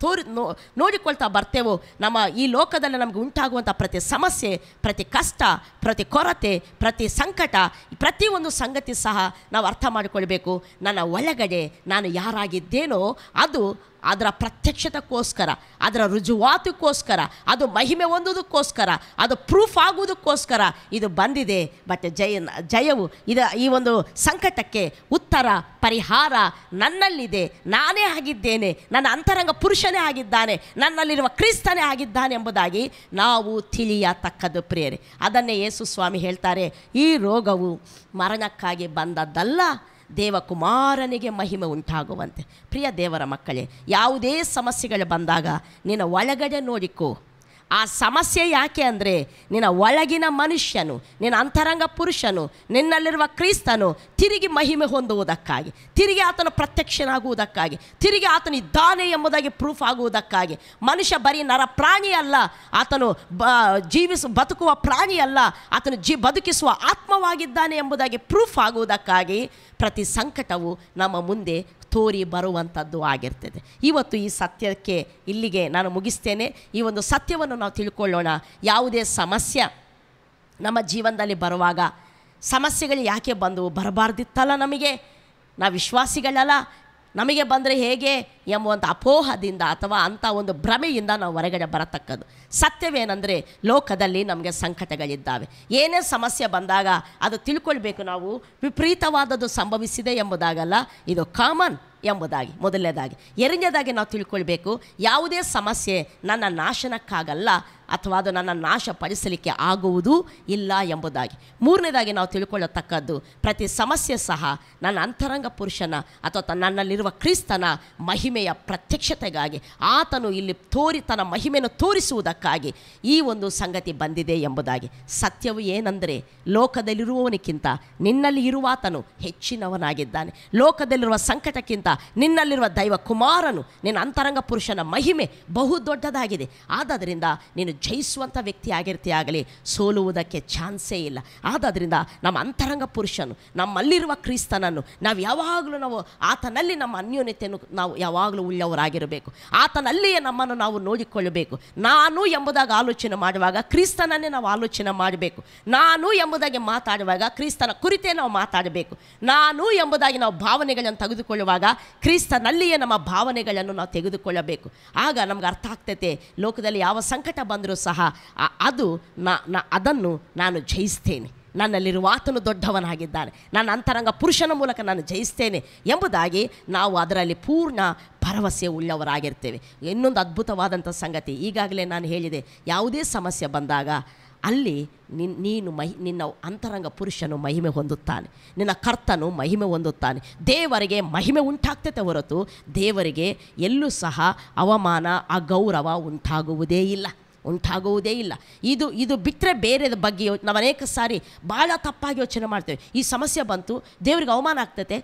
ತೋರಿ ನೋ ನೋಡಿಕೊಳ್ತಾ ಬರ್ತೇವೋ ನಮ್ಮ ಈ ಲೋಕದಲ್ಲಿ ನಮಗೆ ಉಂಟಾಗುವಂಥ ಪ್ರತಿ ಸಮಸ್ಯೆ, ಪ್ರತಿ ಕಷ್ಟ, ಪ್ರತಿ ಕೊರತೆ, ಪ್ರತಿ ಸಂಕಟ, ಪ್ರತಿಯೊಂದು ಸಂಗತಿ ಸಹ ನಾವು ಅರ್ಥ ಮಾಡಿಕೊಳ್ಬೇಕು. ನನ್ನ ಒಳಗಡೆ ನಾನು ಯಾರಾಗಿದ್ದೇನೋ ಅದು ಅದರ ಪ್ರತ್ಯಕ್ಷತೆಗೋಸ್ಕರ, ಅದರ ರುಜುವಾತಕ್ಕೋಸ್ಕರ, ಅದು ಮಹಿಮೆ ಹೊಂದೋದಕ್ಕೋಸ್ಕರ, ಅದು ಪ್ರೂಫ್ ಆಗುವುದಕ್ಕೋಸ್ಕರ ಇದು ಬಂದಿದೆ. ಬಟ್ ಜಯ ಜಯವು ಇದು ಈ ಒಂದು ಸಂಕಟಕ್ಕೆ ಉತ್ತರ, ಪರಿಹಾರ ನನ್ನಲ್ಲಿದೆ. ನಾನೇ ಆಗಿದ್ದೇನೆ, ನನ್ನ ಅಂತರಂಗ ಪುರುಷನೇ ಆಗಿದ್ದಾನೆ, ನನ್ನಲ್ಲಿರುವ ಕ್ರಿಸ್ತನೇ ಆಗಿದ್ದಾನೆ ಎಂಬುದಾಗಿ ನಾವು ತಿಳಿಯತಕ್ಕದ್ದು ಪ್ರಿಯರೇ. ಅದನ್ನೇ ಯೇಸು ಸ್ವಾಮಿ ಹೇಳ್ತಾರೆ, ಈ ರೋಗವು ಮರಣಕ್ಕಾಗಿ ಬಂದದ್ದಲ್ಲ, ದೇವಕುಮಾರನಿಗೆ ಮಹಿಮೆ ಉಂಟಾಗುವಂತೆ. ಪ್ರಿಯ ದೇವರ ಮಕ್ಕಳೇ, ಯಾವುದೇ ಸಮಸ್ಯೆಗಳು ಬಂದಾಗ ನಿನ್ನ ಒಳಗಡೆ ನೋಡಿಕೋ. ಆ ಸಮಸ್ಯೆ ಯಾಕೆ ಅಂದರೆ ನಿನ್ನ ಒಳಗಿನ ಮನುಷ್ಯನು, ನಿನ್ನ ಅಂತರಂಗ ಪುರುಷನು, ನಿನ್ನಲ್ಲಿರುವ ಕ್ರಿಸ್ತನು ತಿರುಗಿ ಮಹಿಮೆ ಹೊಂದುವುದಕ್ಕಾಗಿ, ತಿರುಗಿ ಆತನು ಪ್ರತ್ಯಕ್ಷನಾಗುವುದಕ್ಕಾಗಿ, ತಿರುಗಿ ಆತನು ಇದ್ದಾನೆ ಎಂಬುದಾಗಿ ಪ್ರೂಫ್ ಆಗುವುದಕ್ಕಾಗಿ. ಮನುಷ್ಯ ಬರೀ ನರ ಪ್ರಾಣಿ ಅಲ್ಲ, ಆತನು ಬ ಜೀವಿಸು ಬದುಕುವ ಪ್ರಾಣಿ ಅಲ್ಲ, ಆತನು ಜೀ ಬದುಕಿಸುವ ಆತ್ಮವಾಗಿದ್ದಾನೆ ಎಂಬುದಾಗಿ ಪ್ರೂಫ್ ಆಗುವುದಕ್ಕಾಗಿ ಪ್ರತಿ ಸಂಕಟವು ನಮ್ಮ ಮುಂದೆ ತೋರಿ ಬರುವಂಥದ್ದು ಆಗಿರ್ತದೆ. ಇವತ್ತು ಈ ಸತ್ಯಕ್ಕೆ ಇಲ್ಲಿಗೆ ನಾನು ಮುಗಿಸ್ತೇನೆ. ಈ ಒಂದು ಸತ್ಯವನ್ನು ನಾವು ತಿಳ್ಕೊಳ್ಳೋಣ. ಯಾವುದೇ ಸಮಸ್ಯೆ ನಮ್ಮ ಜೀವನದಲ್ಲಿ ಬರುವಾಗ, ಸಮಸ್ಯೆಗಳು ಯಾಕೆ ಬಂದವು, ಬರಬಾರ್ದಿತ್ತಲ್ಲ ನಮಗೆ, ನಾವು ವಿಶ್ವಾಸಿಗಳಲ್ಲ, ನಮಗೆ ಬಂದರೆ ಹೇಗೆ ಎಂಬುವಂಥ ಅಪೋಹದಿಂದ ಅಥವಾ ಅಂಥ ಒಂದು ಭ್ರಮೆಯಿಂದ ನಾವು ಹೊರಗಡೆ ಬರತಕ್ಕದ್ದು. ಸತ್ಯವೇನೆಂದರೆ ಲೋಕದಲ್ಲಿ ನಮಗೆ ಸಂಕಟಗಳಿದ್ದಾವೆ. ಏನೇ ಸಮಸ್ಯೆ ಬಂದಾಗ ಅದು ತಿಳ್ಕೊಳ್ಬೇಕು ನಾವು, ವಿಪರೀತವಾದದ್ದು ಸಂಭವಿಸಿದೆ ಎಂಬುದಾಗಲ್ಲ, ಇದು ಕಾಮನ್ ಎಂಬುದಾಗಿ ಮೊದಲನೇದಾಗಿ. ಎರಡನೇದಾಗಿ ನಾವು ತಿಳ್ಕೊಳ್ಬೇಕು, ಯಾವುದೇ ಸಮಸ್ಯೆ ನನ್ನ ನಾಶನಕ್ಕಾಗಲ್ಲ ಅಥವಾ ಅದು ನನ್ನ ನಾಶಪಡಿಸಲಿಕ್ಕೆ ಆಗುವುದೂ ಇಲ್ಲ ಎಂಬುದಾಗಿ. ಮೂರನೇದಾಗಿ ನಾವು ತಿಳ್ಕೊಳ್ಳತಕ್ಕದ್ದು, ಪ್ರತಿ ಸಮಸ್ಯೆ ಸಹ ನನ್ನ ಅಂತರಂಗ ಪುರುಷನ ಅಥವಾ ನನ್ನಲ್ಲಿರುವ ಕ್ರಿಸ್ತನ ಮಹಿಮೆಯ ಪ್ರತ್ಯಕ್ಷತೆಗಾಗಿ, ಆತನು ಇಲ್ಲಿ ತೋರಿ ತನ್ನ ಮಹಿಮೆಯನ್ನು ತೋರಿಸುವುದಕ್ಕಾಗಿ ಈ ಒಂದು ಸಂಗತಿ ಬಂದಿದೆ ಎಂಬುದಾಗಿ. ಸತ್ಯವು ಏನೆಂದರೆ ಲೋಕದಲ್ಲಿರುವವನಿಗಿಂತ ನಿನ್ನಲ್ಲಿ ಇರುವಾತನು ಹೆಚ್ಚಿನವನಾಗಿದ್ದಾನೆ. ಲೋಕದಲ್ಲಿರುವ ಸಂಕಟಕ್ಕಿಂತ ನಿನ್ನಲ್ಲಿರುವ ದೈವ ಕುಮಾರನು, ನಿನ್ನ ಅಂತರಂಗ ಪುರುಷನ ಮಹಿಮೆ ಬಹು ದೊಡ್ಡದಾಗಿದೆ. ಆದ್ದರಿಂದ ನೀನು ಜಯಿಸುವಂಥ ವ್ಯಕ್ತಿ ಆಗಿರ್ತೀಯಾಗಲಿ, ಸೋಲುವುದಕ್ಕೆ ಚಾನ್ಸೇ ಇಲ್ಲ. ಆದ್ದರಿಂದ ನಮ್ಮ ಅಂತರಂಗ ಪುರುಷನು, ನಮ್ಮಲ್ಲಿರುವ ಕ್ರಿಸ್ತನನ್ನು ನಾವು ಯಾವಾಗಲೂ ನಾವು ಆತನಲ್ಲಿ ನಮ್ಮ ಅನ್ಯೋನ್ಯತೆಯನ್ನು ನಾವು ಯಾವಾಗಲೂ ಉಳ್ಳವರಾಗಿರಬೇಕು. ಆತನಲ್ಲಿಯೇ ನಮ್ಮನ್ನು ನಾವು ನೋಡಿಕೊಳ್ಳಬೇಕು. ನಾನು ಎಂಬುದಾಗಿ ಆಲೋಚನೆ ಮಾಡುವಾಗ ಕ್ರಿಸ್ತನನ್ನೇ ನಾವು ಆಲೋಚನೆ ಮಾಡಬೇಕು. ನಾನು ಎಂಬುದಾಗಿ ಮಾತಾಡುವಾಗ ಕ್ರಿಸ್ತನ ಕುರಿತೇ ನಾವು ಮಾತಾಡಬೇಕು. ನಾನು ಎಂಬುದಾಗಿ ನಾವು ಭಾವನೆಗಳನ್ನು ತೆಗೆದುಕೊಳ್ಳುವಾಗ ಕ್ರಿಸ್ತನಲ್ಲಿಯೇ ನಮ್ಮ ಭಾವನೆಗಳನ್ನು ನಾವು ತೆಗೆದುಕೊಳ್ಳಬೇಕು. ಆಗ ನಮ್ಗೆ ಅರ್ಥ ಆಗ್ತೈತೆ, ಲೋಕದಲ್ಲಿ ಯಾವ ಸಂಕಟ ಬಂದರೂ ಸಹ ಅದು ನಾ ಅದನ್ನು ನಾನು ಜಯಿಸ್ತೇನೆ, ನನ್ನಲ್ಲಿರುವ ಆತನು ದೊಡ್ಡವನಾಗಿದ್ದಾನೆ, ನನ್ನ ಅಂತರಂಗ ಪುರುಷನ ಮೂಲಕ ನಾನು ಜಯಿಸ್ತೇನೆ ಎಂಬುದಾಗಿ ನಾವು ಅದರಲ್ಲಿ ಪೂರ್ಣ ಭರವಸೆ ಉಳ್ಳವರಾಗಿರ್ತೇವೆ. ಇನ್ನೊಂದು ಅದ್ಭುತವಾದಂಥ ಸಂಗತಿ, ಈಗಾಗಲೇ ನಾನು ಹೇಳಿದೆ, ಯಾವುದೇ ಸಮಸ್ಯೆ ಬಂದಾಗ ಅಲ್ಲಿ ನಿನ್ ನೀನು ಮಹಿ ನಿನ್ನ ಅಂತರಂಗ ಪುರುಷನು ಮಹಿಮೆ ಹೊಂದುತ್ತಾನೆ, ನಿನ್ನ ಕರ್ತನು ಮಹಿಮೆ ಹೊಂದುತ್ತಾನೆ. ದೇವರಿಗೆ ಮಹಿಮೆ ಉಂಟಾಗ್ತೈತೆ ಹೊರತು ದೇವರಿಗೆ ಎಲ್ಲೂ ಸಹ ಅವಮಾನ, ಅಗೌರವ ಉಂಟಾಗುವುದೇ ಇಲ್ಲ ಉಂಟಾಗುವುದೇ ಇಲ್ಲ ಇದು ಇದು ಬಿಟ್ಟರೆ ಬೇರೆ ಬಗ್ಗೆ ನಾವು ಅನೇಕ ಸಾರಿ ಭಾಳ ತಪ್ಪಾಗಿ ಯೋಚನೆ ಮಾಡ್ತೇವೆ. ಈ ಸಮಸ್ಯೆ ಬಂತು, ದೇವ್ರಿಗೆ ಅವಮಾನ ಆಗ್ತೈತೆ,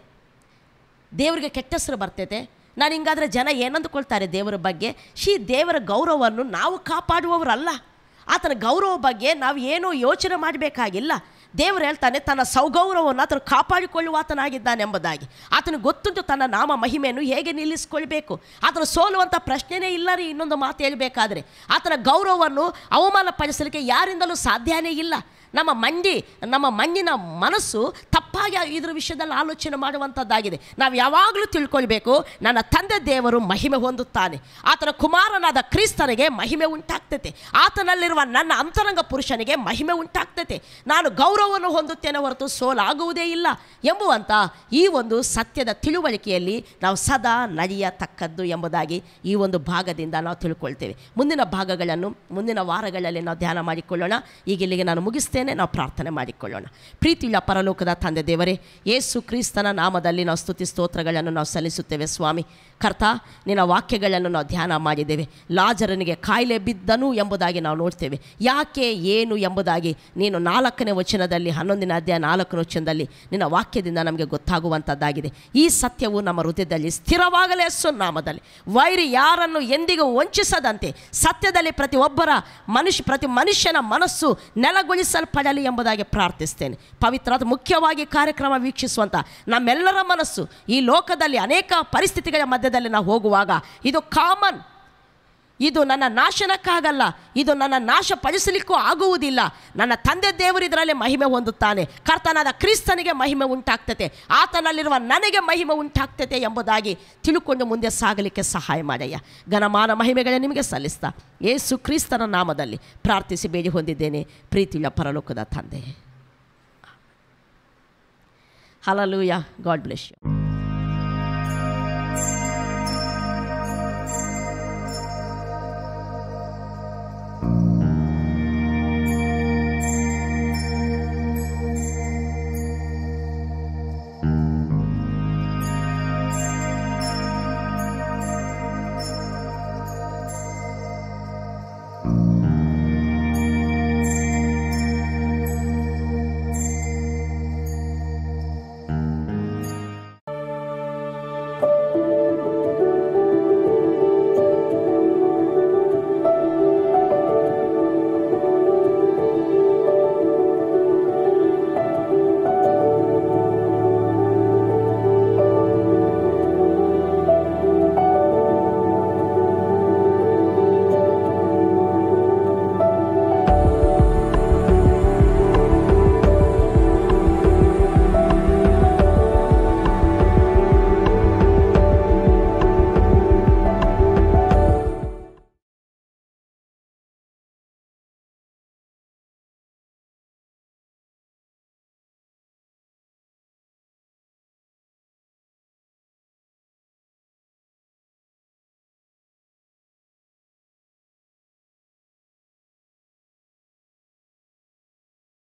ದೇವರಿಗೆ ಕೆಟ್ಟ ಹೆಸರು ಬರ್ತೈತೆ, ನಾನು ಹಿಂಗಾದರೆ ಜನ ಏನಂದುಕೊಳ್ತಾರೆ ದೇವರ ಬಗ್ಗೆ. ಶಿ ದೇವರ ಗೌರವವನ್ನು ನಾವು ಕಾಪಾಡುವವರಲ್ಲ. ಆತನ ಗೌರವ ಬಗ್ಗೆ ನಾವು ಏನೂ ಯೋಚನೆ ಮಾಡಬೇಕಾಗಿಲ್ಲ. ದೇವರು ಹೇಳ್ತಾನೆ ತನ್ನ ಸೌಗೌರವವನ್ನು ಆತನು ಕಾಪಾಡಿಕೊಳ್ಳುವಾತನಾಗಿದ್ದಾನೆ ಎಂಬುದಾಗಿ. ಆತನಿಗೆ ಗೊತ್ತುಂಟು ತನ್ನ ನಾಮ ಮಹಿಮೆಯನ್ನು ಹೇಗೆ ನಿಲ್ಲಿಸ್ಕೊಳ್ಬೇಕು. ಆತನ ಸೋಲುವಂಥ ಪ್ರಶ್ನೆನೇ ಇಲ್ಲ ರೀ. ಇನ್ನೊಂದು ಮಾತು ಹೇಳಬೇಕಾದ್ರೆ, ಆತನ ಗೌರವವನ್ನು ಅವಮಾನ ಪಡಿಸಲಿಕ್ಕೆ ಯಾರಿಂದಲೂ ಸಾಧ್ಯನೇ ಇಲ್ಲ. ನಮ್ಮ ಮಂಡಿ ನಮ್ಮ ಮಣ್ಣಿನ ಮನಸ್ಸು ತಪ್ಪಾಗಿ ಇದ್ರ ವಿಷಯದಲ್ಲಿ ಆಲೋಚನೆ ಮಾಡುವಂಥದ್ದಾಗಿದೆ. ನಾವು ಯಾವಾಗಲೂ ತಿಳ್ಕೊಳ್ಬೇಕು, ನನ್ನ ತಂದೆ ದೇವರು ಮಹಿಮೆ ಹೊಂದುತ್ತಾನೆ, ಆತನ ಕುಮಾರನಾದ ಕ್ರಿಸ್ತನಿಗೆ ಮಹಿಮೆ ಉಂಟಾಗ್ತೈತೆ, ಆತನಲ್ಲಿರುವ ನನ್ನ ಅಂತರಂಗ ಪುರುಷನಿಗೆ ಮಹಿಮೆ ಉಂಟಾಗ್ತೈತೆ, ನಾನು ಗೌರವವನ್ನು ಹೊಂದುತ್ತೇನೆ ಹೊರತು ಸೋಲಾಗುವುದೇ ಇಲ್ಲ ಎಂಬುವಂಥ ಈ ಒಂದು ಸತ್ಯದ ತಿಳುವಳಿಕೆಯಲ್ಲಿ ನಾವು ಸದಾ ನಡೆಯತಕ್ಕದ್ದು ಎಂಬುದಾಗಿ ಈ ಒಂದು ಭಾಗದಿಂದ ನಾವು ತಿಳ್ಕೊಳ್ತೇವೆ. ಮುಂದಿನ ಭಾಗಗಳನ್ನು ಮುಂದಿನ ವಾರಗಳಲ್ಲಿ ನಾವು ಧ್ಯಾನ ಮಾಡಿಕೊಳ್ಳೋಣ. ಈಗ ಇಲ್ಲಿಗೆ ನಾನು ಮುಗಿಸ್ತೇನೆ. ನಾವು ಪ್ರಾರ್ಥನೆ ಮಾಡಿಕೊಳ್ಳೋಣ. ಪ್ರೀತಿಯುಳ್ಳ ಪರಲೋಕದ ತಂದೆ ದೇವರೇ, ಯೇಸು ಕ್ರಿಸ್ತನ ನಾಮದಲ್ಲಿ ನಾವು ಸ್ತುತಿ ಸ್ತೋತ್ರಗಳನ್ನು ನಾವು ಸಲ್ಲಿಸುತ್ತೇವೆ. ಸ್ವಾಮಿ ಕರ್ತ, ನಿನ್ನ ವಾಕ್ಯಗಳನ್ನು ನಾವು ಧ್ಯಾನ ಮಾಡಿದ್ದೇವೆ. ಲಾಜರನಿಗೆ ಕಾಯಿಲೆ ಬಿದ್ದನು ಎಂಬುದಾಗಿ ನಾವು ನೋಡ್ತೇವೆ. ಯಾಕೆ ಏನು ಎಂಬುದಾಗಿ ನೀನು ನಾಲ್ಕನೇ ವಚನದಲ್ಲಿ, ಹನ್ನೊಂದನೇ ಅಧ್ಯಾಯ ನಾಲ್ಕನೇ ವಚನದಲ್ಲಿ ನಿನ್ನ ವಾಕ್ಯದಿಂದ ನಮಗೆ ಗೊತ್ತಾಗುವಂಥದ್ದಾಗಿದೆ. ಈ ಸತ್ಯವು ನಮ್ಮ ಹೃದಯದಲ್ಲಿ ಸ್ಥಿರವಾಗಲೇ ಯೇಸು ನಾಮದಲ್ಲಿ. ವೈರಿ ಯಾರನ್ನು ಎಂದಿಗೂ ವಂಚಿಸದಂತೆ ಸತ್ಯದಲ್ಲಿ ಪ್ರತಿಯೊಬ್ಬರ ಮನುಷ್ಯ ಪ್ರತಿ ಮನುಷ್ಯನ ಮನಸ್ಸು ನೆಲಗೊಳಿಸಲ್ಪಡಲಿ ಎಂಬುದಾಗಿ ಪ್ರಾರ್ಥಿಸ್ತೇನೆ. ಪವಿತ್ರಾದ ಮುಖ್ಯವಾಗಿ ಕಾರ್ಯಕ್ರಮ ವೀಕ್ಷಿಸುವಂಥ ನಮ್ಮೆಲ್ಲರ ಮನಸ್ಸು ಈ ಲೋಕದಲ್ಲಿ ಅನೇಕ ಪರಿಸ್ಥಿತಿಗಳ ಮಧ್ಯದಲ್ಲಿ ನಾವು ಹೋಗುವಾಗ ಇದು ಕಾಮನ್ ಇದು ನನ್ನ ನಾಶನಕ್ಕಾಗಲ್ಲ, ಇದು ನನ್ನ ನಾಶಪಡಿಸಲಿಕ್ಕೂ ಆಗುವುದಿಲ್ಲ. ನನ್ನ ತಂದೆ ದೇವರು ಇದರಲ್ಲಿ ಮಹಿಮೆ ಹೊಂದುತ್ತಾನೆ, ಕರ್ತನಾದ ಕ್ರಿಸ್ತನಿಗೆ ಮಹಿಮೆ ಉಂಟಾಗ್ತದೆ, ಆತನಲ್ಲಿರುವ ನನಗೆ ಮಹಿಮೆ ಉಂಟಾಗ್ತದೆ ಎಂಬುದಾಗಿ ತಿಳ್ಕೊಂಡು ಮುಂದೆ ಸಾಗಲಿಕ್ಕೆ ಸಹಾಯ ಮಾಡಯ್ಯ. ಘನಮಾನ ಮಹಿಮೆಗಳೇ ನಿಮಗೆ ಸಲ್ಲಿಸ್ತಾ ಯೇಸು ಕ್ರಿಸ್ತನ ನಾಮದಲ್ಲಿ ಪ್ರಾರ್ಥಿಸಿ ಬೇಡಿ ಹೊಂದಿದ್ದೇನೆ ಪ್ರೀತಿಯುಳ್ಳ ಪರಲೋಕದ ತಂದೆ. ಹಲ್ಲೆಲೂಯಾ. God bless you.